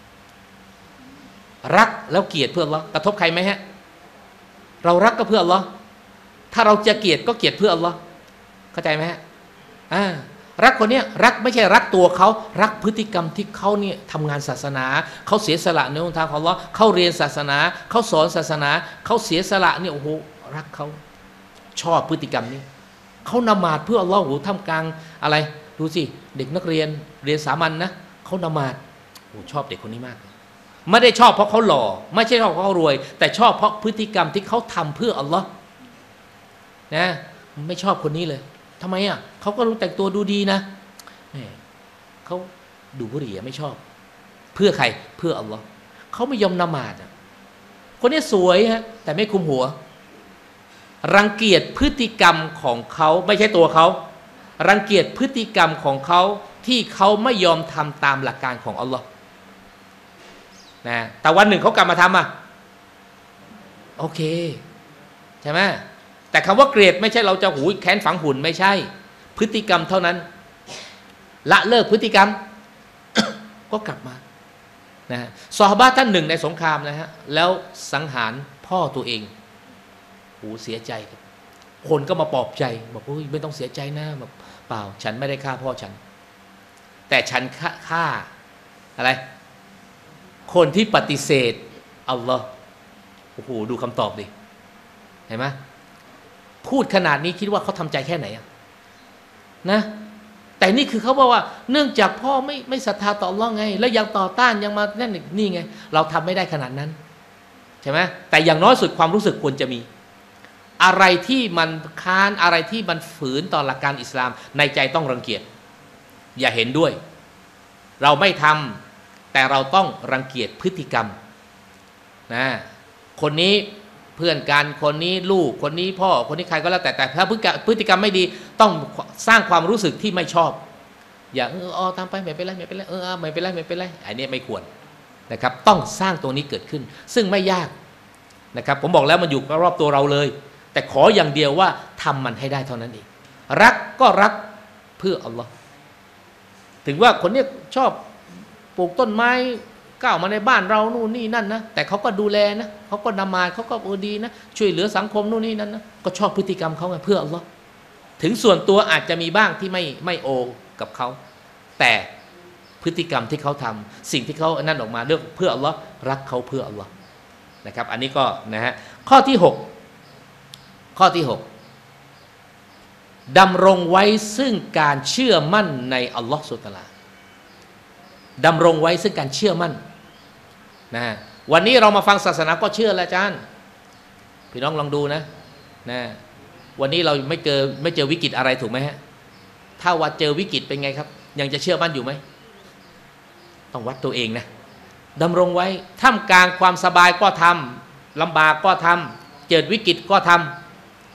รักแล้วเกลียดเพื่ออัลลอฮ์กระทบใครไหมฮะเรารักก็เพื่ออัลลอฮ์ถ้าเราจะเกลียดก็เกลียดเพื่ออัลลอฮ์เข้าใจไหมฮะอ่ารักคนนี้รักไม่ใช่รักตัวเขารักพฤติกรรมที่เขาเนี่ยทำงานศาสนาเขาเสียสละในหนทางของอัลลอฮ์เขาเรียนศาสนาเขาสอนศาสนาเขาเสียสละเนี่ยโอ้โหรักเขาชอบพฤติกรรมนี้เขานมาดเพื่ออัลลอฮ์โอ้โหท่ามกลางอะไรดูสิเด็กนักเรียนเรียนสามัญ นะเขานมาดโอ้ชอบเด็กคนนี้มากไม่ได้ชอบเพราะเขาหล่อไม่ใช่ชอบเพราะเขารวยแต่ชอบเพราะพฤติกรรมที่เขาทำเพื่ออัลลอฮ์นะไม่ชอบคนนี้เลยทำไมอ่ะเขาก็รู้แต่งตัวดูดีนะเขาดูบุหรี่ไม่ชอบเพื่อใครเพื่ออัลลอฮ์เขาไม่ยอมนมาดอ่ะคนนี้สวยฮะแต่ไม่คุมหัวรังเกียจพฤติกรรมของเขาไม่ใช่ตัวเขารังเกียจพฤติกรรมของเขาที่เขาไม่ยอมทำตามหลักการของอัลลอฮ์นะแต่วันหนึ่งเขากลับมาทำอ่ะโอเคใช่ไหมแต่คำว่าเกลียดไม่ใช่เราจะหูแค้นฝังหุ่นไม่ใช่พฤติกรรมเท่านั้นละเลิกพฤติกรรม ก็กลับมานะซอฮาบะห์ท่านหนึ่งในสงครามนะฮะแล้วสังหารพ่อตัวเองโหเสียใจครับคนก็มาปลอบใจบอกว่าไม่ต้องเสียใจนะแบบเปล่าฉันไม่ได้ฆ่าพ่อฉันแต่ฉันฆ่าอะไรคนที่ปฏิเสธอัลลอฮ์โอ้โหดูคำตอบดิเห็นไหมพูดขนาดนี้คิดว่าเขาทำใจแค่ไหนอะนะแต่นี่คือเขาบอกว่าเนื่องจากพ่อไม่ไม่ศรัทธาต่ออัลลอฮ์ไงแล้วยังต่อต้านยังมานั่นนี่ไงเราทำไม่ได้ขนาดนั้นใช่ไหมแต่อย่างน้อยสุดความรู้สึกควรจะมีอะไรที่มันค้านอะไรที่มันฝืนต่อหลักการอิสลามในใจต้องรังเกียจอย่าเห็นด้วยเราไม่ทำแต่เราต้องรังเกียจพฤติกรรมนะคนนี้เพื่อนกันคนนี้ลูกคนนี้พ่อคนนี้ใครก็แล้วแต่แต่ถ้าพฤติกรรมไม่ดีต้องสร้างความรู้สึกที่ไม่ชอบอย่าเอออ๋อทำไปไม่เป็นไรไม่เป็นไรเออไม่เป็นไรไม่เป็นไรอันนี้ไม่ควรนะครับต้องสร้างตัวนี้เกิดขึ้นซึ่งไม่ยากนะครับผมบอกแล้วมันอยู่รอบตัวเราเลยแต่ขออย่างเดียวว่าทำมันให้ได้เท่านั้นเองรักก็รักเพื่ออัลลอฮ์ถึงว่าคนนี้ชอบปลูกต้นไม้ก้าวมาในบ้านเรานู่นนี่นั่นนะแต่เขาก็ดูแลนะเขาก็นมาดเขาก็เออดีนะช่วยเหลือสังคมนู่นนี่นั่นนะก็ชอบพฤติกรรมเขาไงเพื่ออัลลอฮ์ถึงส่วนตัวอาจจะมีบ้างที่ไม่ไม่โอกับเขาแต่พฤติกรรมที่เขาทำสิ่งที่เขานั่นออกมาเรื่องเพื่ออัลลอฮ์รักเขาเพื่ออัลลอฮ์นะครับอันนี้ก็นะฮะข้อที่หกข้อที่หกดำรงไว้ซึ่งการเชื่อมั่นในอัลลอฮ์ซุบฮานะฮูวะตะอาลาดำรงไว้ซึ่งการเชื่อมั่นนะวันนี้เรามาฟังศาสนาก็เชื่อแล้วอาจารย์พี่น้องลองดูนะนะวันนี้เราไม่เจอไม่เจอวิกฤตอะไรถูกไหมฮะถ้าว่าเจอวิกฤตเป็นไงครับยังจะเชื่อมั่นอยู่ไหมต้องวัดตัวเองนะดำรงไว้ท่ามกลางความสบายก็ทำลำบากก็ทำเจอวิกฤตก็ท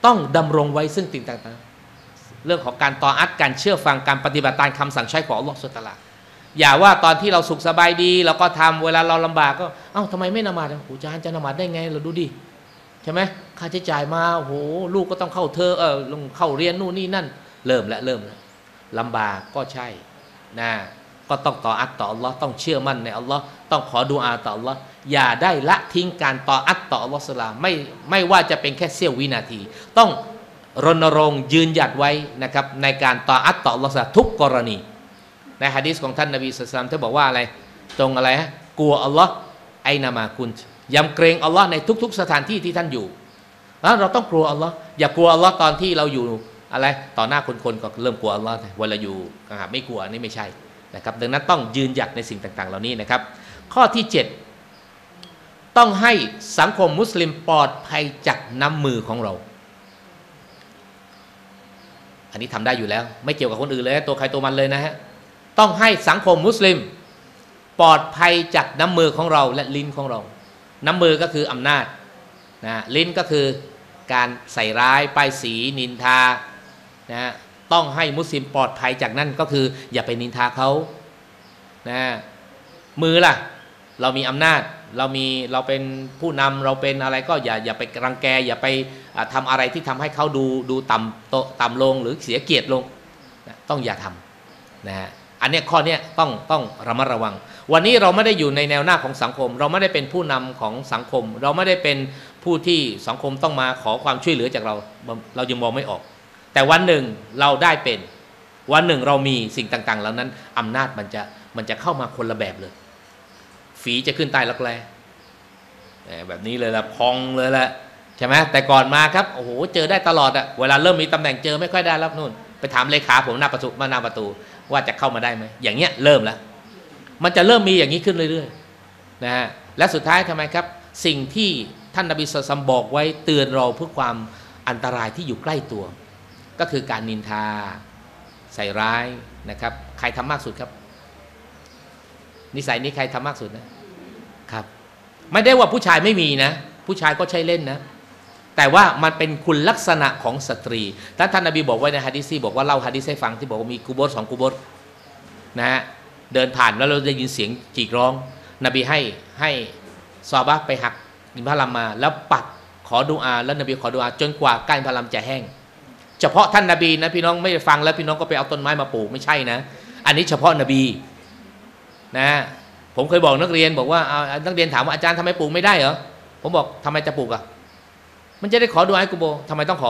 ต้องดำรงไว้ซึ่งสิ่งต่างๆเรื่องของการต่ออัดการเชื่อฟังการปฏิบัติตามคำสั่งใช้ของอัลลอฮฺซุบฮานะฮูวะตะอาลาอย่าว่าตอนที่เราสุขสบายดีเราก็ทำเวลาเราลำบากก็เอ้าทำไมไม่นมาดโอ้จานจะนมาดได้ไงเราดูดิใช่ไหมค่าใช้จ่ายมาโอ้โหลูกก็ต้องเข้าเธอเออลงเข้าเรียนนู่นนี่นั่นเริ่มแล้วเริ่มแล้วลำบากก็ใช่นะก็ต้องต่ออัดต่ออัลลอฮ์ต้องเชื่อมั่นในอัลลอฮ์ต้องขอดุอาต่ออัลลอฮ์อย่าได้ละทิ้งการต่ออัดต่ออัลลอฮ์สลาไม่ไม่ว่าจะเป็นแค่เสี้ยววินาทีต้องรณรงค์ยืนหยัดไว้นะครับในการต่ออัดต่ออัลลอฮ์สลาทุกกรณีในหะดีษของท่านนบีศ็อลลัลลอฮุอะลัยฮิวะซัลลัมท่านบอกว่าอะไรตรงอะไรฮะกลัวอัลลอฮ์ไอนามากุนยำเกรงอัลลอฮ์ในทุกๆสถานที่ที่ท่านอยู่เราต้องกลัวอัลลอฮ์อย่ากลัวอัลลอฮ์ตอนที่เราอยู่อะไรต่อหน้าคนๆก็เริ่มกลัวอัลลอฮ์เวลาอยู่ไม่กลัวนี่ไม่ใช่นะครับดังนั้นต้องยืนหยัดในสิ่งต่างๆเหล่านี้นะครับข้อที่เจ็ดต้องให้สังคมมุสลิมปลอดภัยจากน้ำมือของเราอันนี้ทำได้อยู่แล้วไม่เกี่ยวกับคนอื่นเลยตัวใครตัวมันเลยนะฮะต้องให้สังคมมุสลิมปลอดภัยจากน้ำมือของเราและลิ้นของเราน้ำมือก็คืออำนาจนะลิ้นก็คือการใส่ร้ายป้ายสีนินทานะต้องให้มุสลิมปลอดภัยจากนั่นก็คืออย่าไปนินทาเขานะมือล่ะเรามีอำนาจเรามีเราเป็นผู้นำเราเป็นอะไรก็อย่าอย่าไปรังแกอย่าไปทำอะไรที่ทำให้เขาดูดูต่ำโตต่ำลงหรือเสียเกียรติลงนะต้องอย่าทำนะฮะอันนี้ข้อนี้ต้องต้องระมัดระวังวันนี้เราไม่ได้อยู่ในแนวหน้าของสังคมเราไม่ได้เป็นผู้นำของสังคมเราไม่ได้เป็นผู้ที่สังคมต้องมาขอความช่วยเหลือจากเราเรายังมองไม่ออกแต่วันหนึ่งเราได้เป็นวันหนึ่งเรามีสิ่งต่างๆเหล่านั้นอำนาจมันจะมันจะเข้ามาคนละแบบเลยฝีจะขึ้นใต้รักแร้แบบนี้เลยละพองเลยละใช่ไหมแต่ก่อนมาครับโอ้โหเจอได้ตลอดอะเวลาเริ่มมีตำแหน่งเจอไม่ค่อยได้แล้วนู่นไปถามเลขาผมหน้าประตูมาหน้าประตูว่าจะเข้ามาได้ไหมอย่างเงี้ยเริ่มแล้วมันจะเริ่มมีอย่างนี้ขึ้นเรื่อยๆนะฮะและสุดท้ายทำไมครับสิ่งที่ท่านนบีศ็อลลัลลอฮุอะลัยฮิวะซัลลัมบอกไว้เตือนเราเพื่อความอันตรายที่อยู่ใกล้ตัวก็คือการนินทาใส่ร้ายนะครับใครทำมากสุดครับนิสัยนี้ใครทำมากสุดนะครับไม่ได้ว่าผู้ชายไม่มีนะผู้ชายก็ใช้เล่นนะแต่ว่ามันเป็นคุณลักษณะของสตรีท่านท่านนบีบอกไว้ในฮะดีษบอกว่าเล่าฮะดีษให้ฟังที่บอกว่ามีกุโบร์สองกุโบร์นะฮะเดินผ่านแล้วเราได้ยินเสียงจีกร้องนบีให้ให้ซอฮาบะห์ไปหักอินทผลัมมาแล้วปัดขอดุอาแล้วนบีขอดุอาจนกว่าก้านอินทผลัมจะแห้งเฉพาะท่านนบีนะพี่น้องไม่ได้ฟังแล้วพี่น้องก็ไปเอาต้นไม้มาปลูกไม่ใช่นะอันนี้เฉพาะนบีนะผมเคยบอกนักเรียนบอกว่าเอานักเรียนถามว่าอาจารย์ทำไมปลูกไม่ได้เหรอผมบอกทำไมจะปลูกอ่ะมันจะได้ขอดุอาให้กูโบทำไมต้องขอ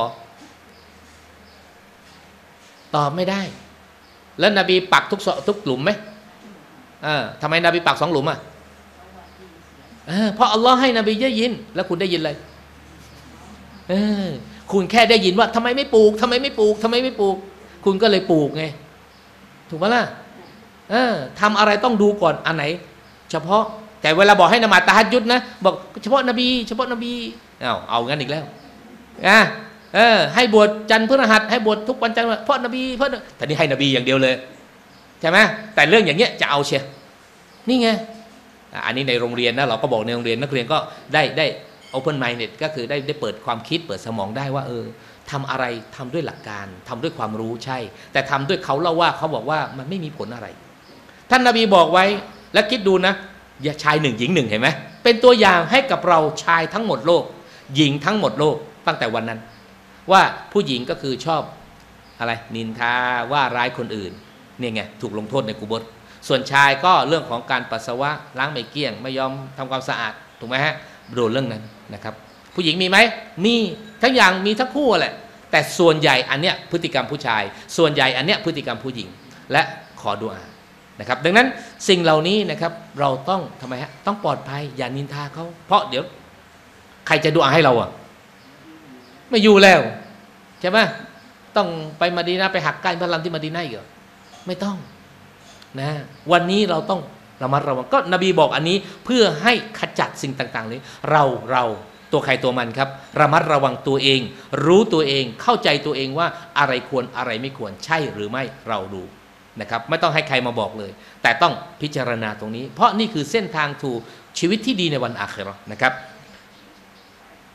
ตอบไม่ได้แล้วนบีปักทุกทุกหลุมไหมเออทำไมนบีปักสองหลุมอ่ะเออเพราะอัลลอฮ์ให้นบีได้ยินแล้วคุณได้ยินอะไรเออคุณแค่ได้ยินว่าทำไมไม่ปลูกทำไมไม่ปลูกทำไมไม่ปลูกคุณก็เลยปลูกไงถูกไหมล่ะเออทำอะไรต้องดูก่อนอันไหนเฉพาะแต่เวลาบอกให้นมาตะฮัจญุดนะบอกเฉพาะนบีเฉพาะนบีเอาเอางั้นอีกแล้วอ่ะเออให้บวชจันทร์พฤหัสให้บวชทุกวันจันทร์เพราะนบีเพราะแต่นี่ให้นบีอย่างเดียวเลยใช่ไหมแต่เรื่องอย่างเงี้ยจะเอาเชียนี่ไงอันนี้ในโรงเรียนนะเราก็บอกในโรงเรียนนักเรียนก็ได้ได้open minded ก็คือได้ได้เปิดความคิดเปิดสมองได้ว่าเออทำอะไรทำด้วยหลักการทำด้วยความรู้ใช่แต่ทำด้วยเขาเล่าว่าเขาบอกว่ามันไม่มีผลอะไรท่านนบีบอกไว้และคิดดูนะอย่าชายหนึ่งหญิงหนึ่งเห็นไหมเป็นตัวอย่างให้กับเราชายทั้งหมดโลกหญิงทั้งหมดโลกตั้งแต่วันนั้นว่าผู้หญิงก็คือชอบอะไรนินทาว่าร้ายคนอื่นเนี่ยไงถูกลงโทษในกุโบร์ส่วนชายก็เรื่องของการปัสสาวะล้างไม่เกลี้ยงไม่ยอมทำความสะอาดถูกไหมฮะโดนเรื่องนั้นนะครับผู้หญิงมีไหมมีทั้งอย่างมีทั้งคู่แหละแต่ส่วนใหญ่อันเนี้ยพฤติกรรมผู้ชายส่วนใหญ่อันเนี้ยพฤติกรรมผู้หญิงและขอดุอานะครับดังนั้นสิ่งเหล่านี้นะครับเราต้องทำไมฮะต้องปลอดภัยอย่านินทาเขาเพราะเดี๋ยวใครจะดุอาให้เราอ่ะไม่อยู่แล้วใช่ไหมต้องไปมะดีนะห์ไปหักก้านอินทผลัมที่มะดีนะห์อีกเหรอไม่ต้องนะวันนี้เราต้องระมัดระวังก็นบีบอกอันนี้เพื่อให้ขจัดสิ่งต่างๆเลยเราเราตัวใครตัวมันครับระมัดระวังตัวเองรู้ตัวเองเข้าใจตัวเองว่าอะไรควรอะไรไม่ควรใช่หรือไม่เราดูนะครับไม่ต้องให้ใครมาบอกเลยแต่ต้องพิจารณาตรงนี้เพราะนี่คือเส้นทางถูกชีวิตที่ดีในวันอาคิเราะห์นะครับ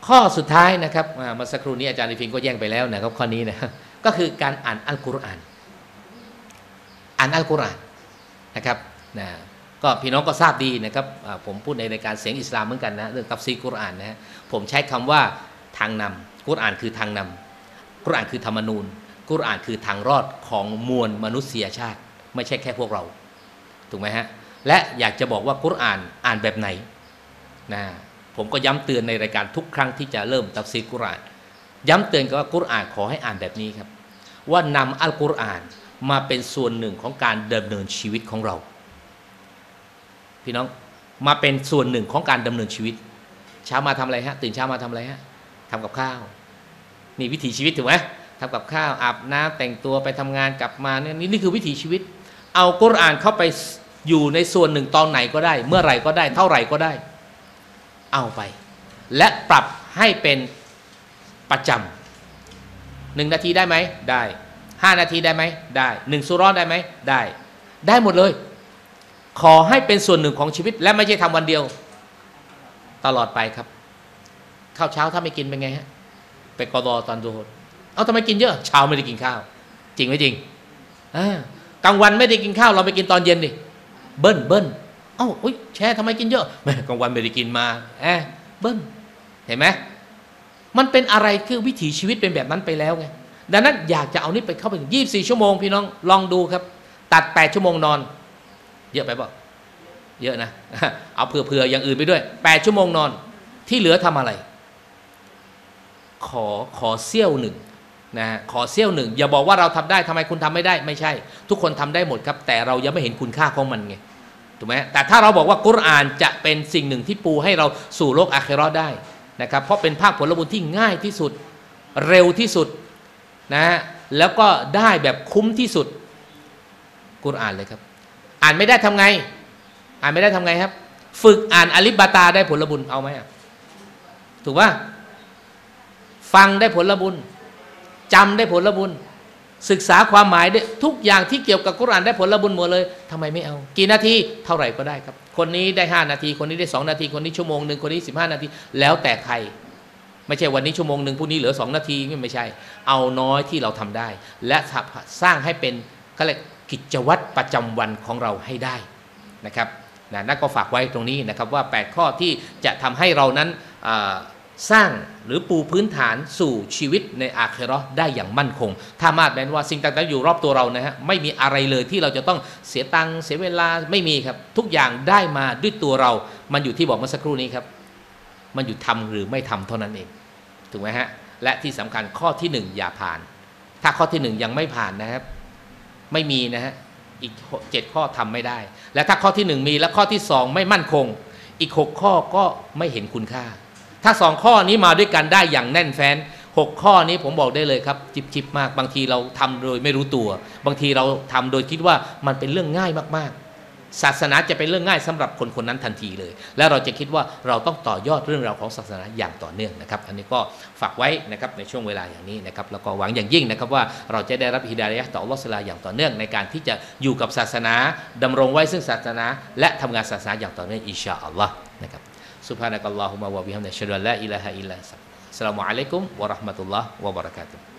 ข้อสุดท้ายนะครับเมื่อสักครู่นี้อาจารย์อิฟิงก็แย่งไปแล้วนะครับข้อนี้นะก็คือการอ่านอัลกุรอานอ่านอัลกุรอานนะครับนะก็พี่น้องก็ทราบดีนะครับผมพูดในรายการเสียงอิสลามเหมือนกันนะเรื่องตัฟซีรกุรอานนะผมใช้คำว่าทางนำกุรอานคือทางนำกุรอานคือธรรมนูญกุรอานคือทางรอดของมวลมนุษยชาติไม่ใช่แค่พวกเราถูกไหมฮะและอยากจะบอกว่ากุรอานอ่านแบบไหนนะผมก็ย้ำเตือนในรายการทุกครั้งที่จะเริ่มตัฟซีรกุรอานย้ำเตือนกันว่ากุรอานขอให้อ่านแบบนี้ครับว่านำอัลกุรอานมาเป็นส่วนหนึ่งของการดำเนินชีวิตของเราพี่น้องมาเป็นส่วนหนึ่งของการดำเนินชีวิตเช้ามาทำอะไรฮะตื่นเช้ามาทำอะไรฮะทำกับข้าวนี่วิถีชีวิตถูกไหมทำกับข้าวอาบน้ำแต่งตัวไปทำงานกลับมาเนี่ยนี่คือวิถีชีวิตเอากุรอานเข้าไปอยู่ในส่วนหนึ่งตอนไหนก็ได้เมื่อไหร่ก็ได้เท่าไหร่ก็ได้เอาไปและปรับให้เป็นประจำหนึ่งนาทีได้ไหมได้ห้านาทีได้ไหมได้หนึ่งซูเราะห์ได้ไหมได้ได้หมดเลยขอให้เป็นส่วนหนึ่งของชีวิตและไม่ใช่ทำวันเดียวตลอดไปครับข้าวเช้าถ้าไม่กินเป็นไงฮะไปกอฎอตอนโดนเอาทำไมกินเยอะเช้าไม่ได้กินข้าวจริงไหมจริงกลางวันไม่ได้กินข้าวเราไปกินตอนเย็นดิเบิ้ลเบิ้ลเอ้าอุ้ยแช่ทำไมกินเยอะแม่กลางวันไม่ได้กินมาแอบเบิ้ลเห็นไหมมันเป็นอะไรคือวิถีชีวิตเป็นแบบนั้นไปแล้วไงดังนั้นอยากจะเอานี่ไปเข้าไปถึงยี่สิบสี่ชั่วโมงพี่น้องลองดูครับตัดแปดชั่วโมงนอนเยอะไปป่ะเยอะนะเอาเผื่อๆอย่างอื่นไปด้วยแปดชั่วโมงนอนที่เหลือทำอะไรขอขอเสี้ยวหนึ่งนะขอเสี้ยวหนึ่งอย่าบอกว่าเราทำได้ทำไมคุณทำไม่ได้ไม่ใช่ทุกคนทำได้หมดครับแต่เรายังไม่เห็นคุณค่าของมันไงถูกไหมแต่ถ้าเราบอกว่ากุรอานจะเป็นสิ่งหนึ่งที่ปูให้เราสู่โลกอาคิเราะห์ได้นะครับเพราะเป็นภาคผลบุญที่ง่ายที่สุดเร็วที่สุดนะแล้วก็ได้แบบคุ้มที่สุดกุรอานเลยครับอ่านไม่ได้ทำไงอ่านไม่ได้ทำไงครับฝึกอ่านอลิบบาตาได้ผลบุญเอาไหมถูกป่ะฟังได้ผลบุญจำได้ผลบุญศึกษาความหมายได้ทุกอย่างที่เกี่ยวกับกุรอานได้ผลบุญหมดเลยทำไมไม่เอากี่นาทีเท่าไหร่ก็ได้ครับคนนี้ได้ห้านาทีคนนี้ได้สองนาทีคนนี้ชั่วโมงหนึ่งคนนี้สิบห้านาทีแล้วแต่ใครไม่ใช่วันนี้ชั่วโมงหนึ่งพรุ่งนี้เหลือสองนาทีไม่ใช่เอาน้อยที่เราทำได้และสร้างให้เป็นก็เลยกิจวัตรประจำวันของเราให้ได้นะครับนะนั่นก็ฝากไว้ตรงนี้นะครับว่าแปดข้อที่จะทำให้เรานั้นสร้างหรือปูพื้นฐานสู่ชีวิตในอาคิเราะห์ได้อย่างมั่นคงถ้ามาดแม้ว่าสิ่งต่างๆอยู่รอบตัวเรานะฮะไม่มีอะไรเลยที่เราจะต้องเสียตังค์เสียเวลาไม่มีครับทุกอย่างได้มาด้วยตัวเรามันอยู่ที่บอกเมื่อสักครู่นี้ครับมันอยู่ทำหรือไม่ทำเท่านั้นเองถูกไหมฮะและที่สำคัญข้อที่หนึ่งอย่าผ่านถ้าข้อที่หนึ่งยังไม่ผ่านนะครับไม่มีนะฮะอีกเจ็ดข้อทำไม่ได้และถ้าข้อที่หนึ่งมีและข้อที่สองไม่มั่นคงอีกหกข้อก็ไม่เห็นคุณค่าถ้าสองข้อนี้มาด้วยกันได้อย่างแน่นแฟ้นหกข้อนี้ผมบอกได้เลยครับจิบจิบมากบางทีเราทำโดยไม่รู้ตัวบางทีเราทำโดยคิดว่ามันเป็นเรื่องง่ายมากๆศาสนาจะเป็นเรื่องง่ายสำหรับคนคนนั้นทันทีเลยและเราจะคิดว่าเราต้องต่อยอดเรื่องราวของศาสนาอย่างต่อเนื่องนะครับอันนี้ก็ฝากไว้นะครับในช่วงเวลาอย่างนี้นะครับแล้วก็หวังอย่างยิ่งนะครับว่าเราจะได้รับฮิดายะห์ต่ออัลเลาะห์ซุบฮานะฮูวะตะอาลาอย่างต่อเนื่องในการที่จะอยู่กับศาสนาดำรงไว้ซึ่งศาสนาและทำงานศาสนาอย่างต่อเนื่องอินชาอัลลอฮ์นะครับSubhanakallahumma wa bihamdika asyhadu an la ilaha illa anta astaghfiruka wa atubu ilaik. Assalamualaikum warahmatullahi wabarakatuh.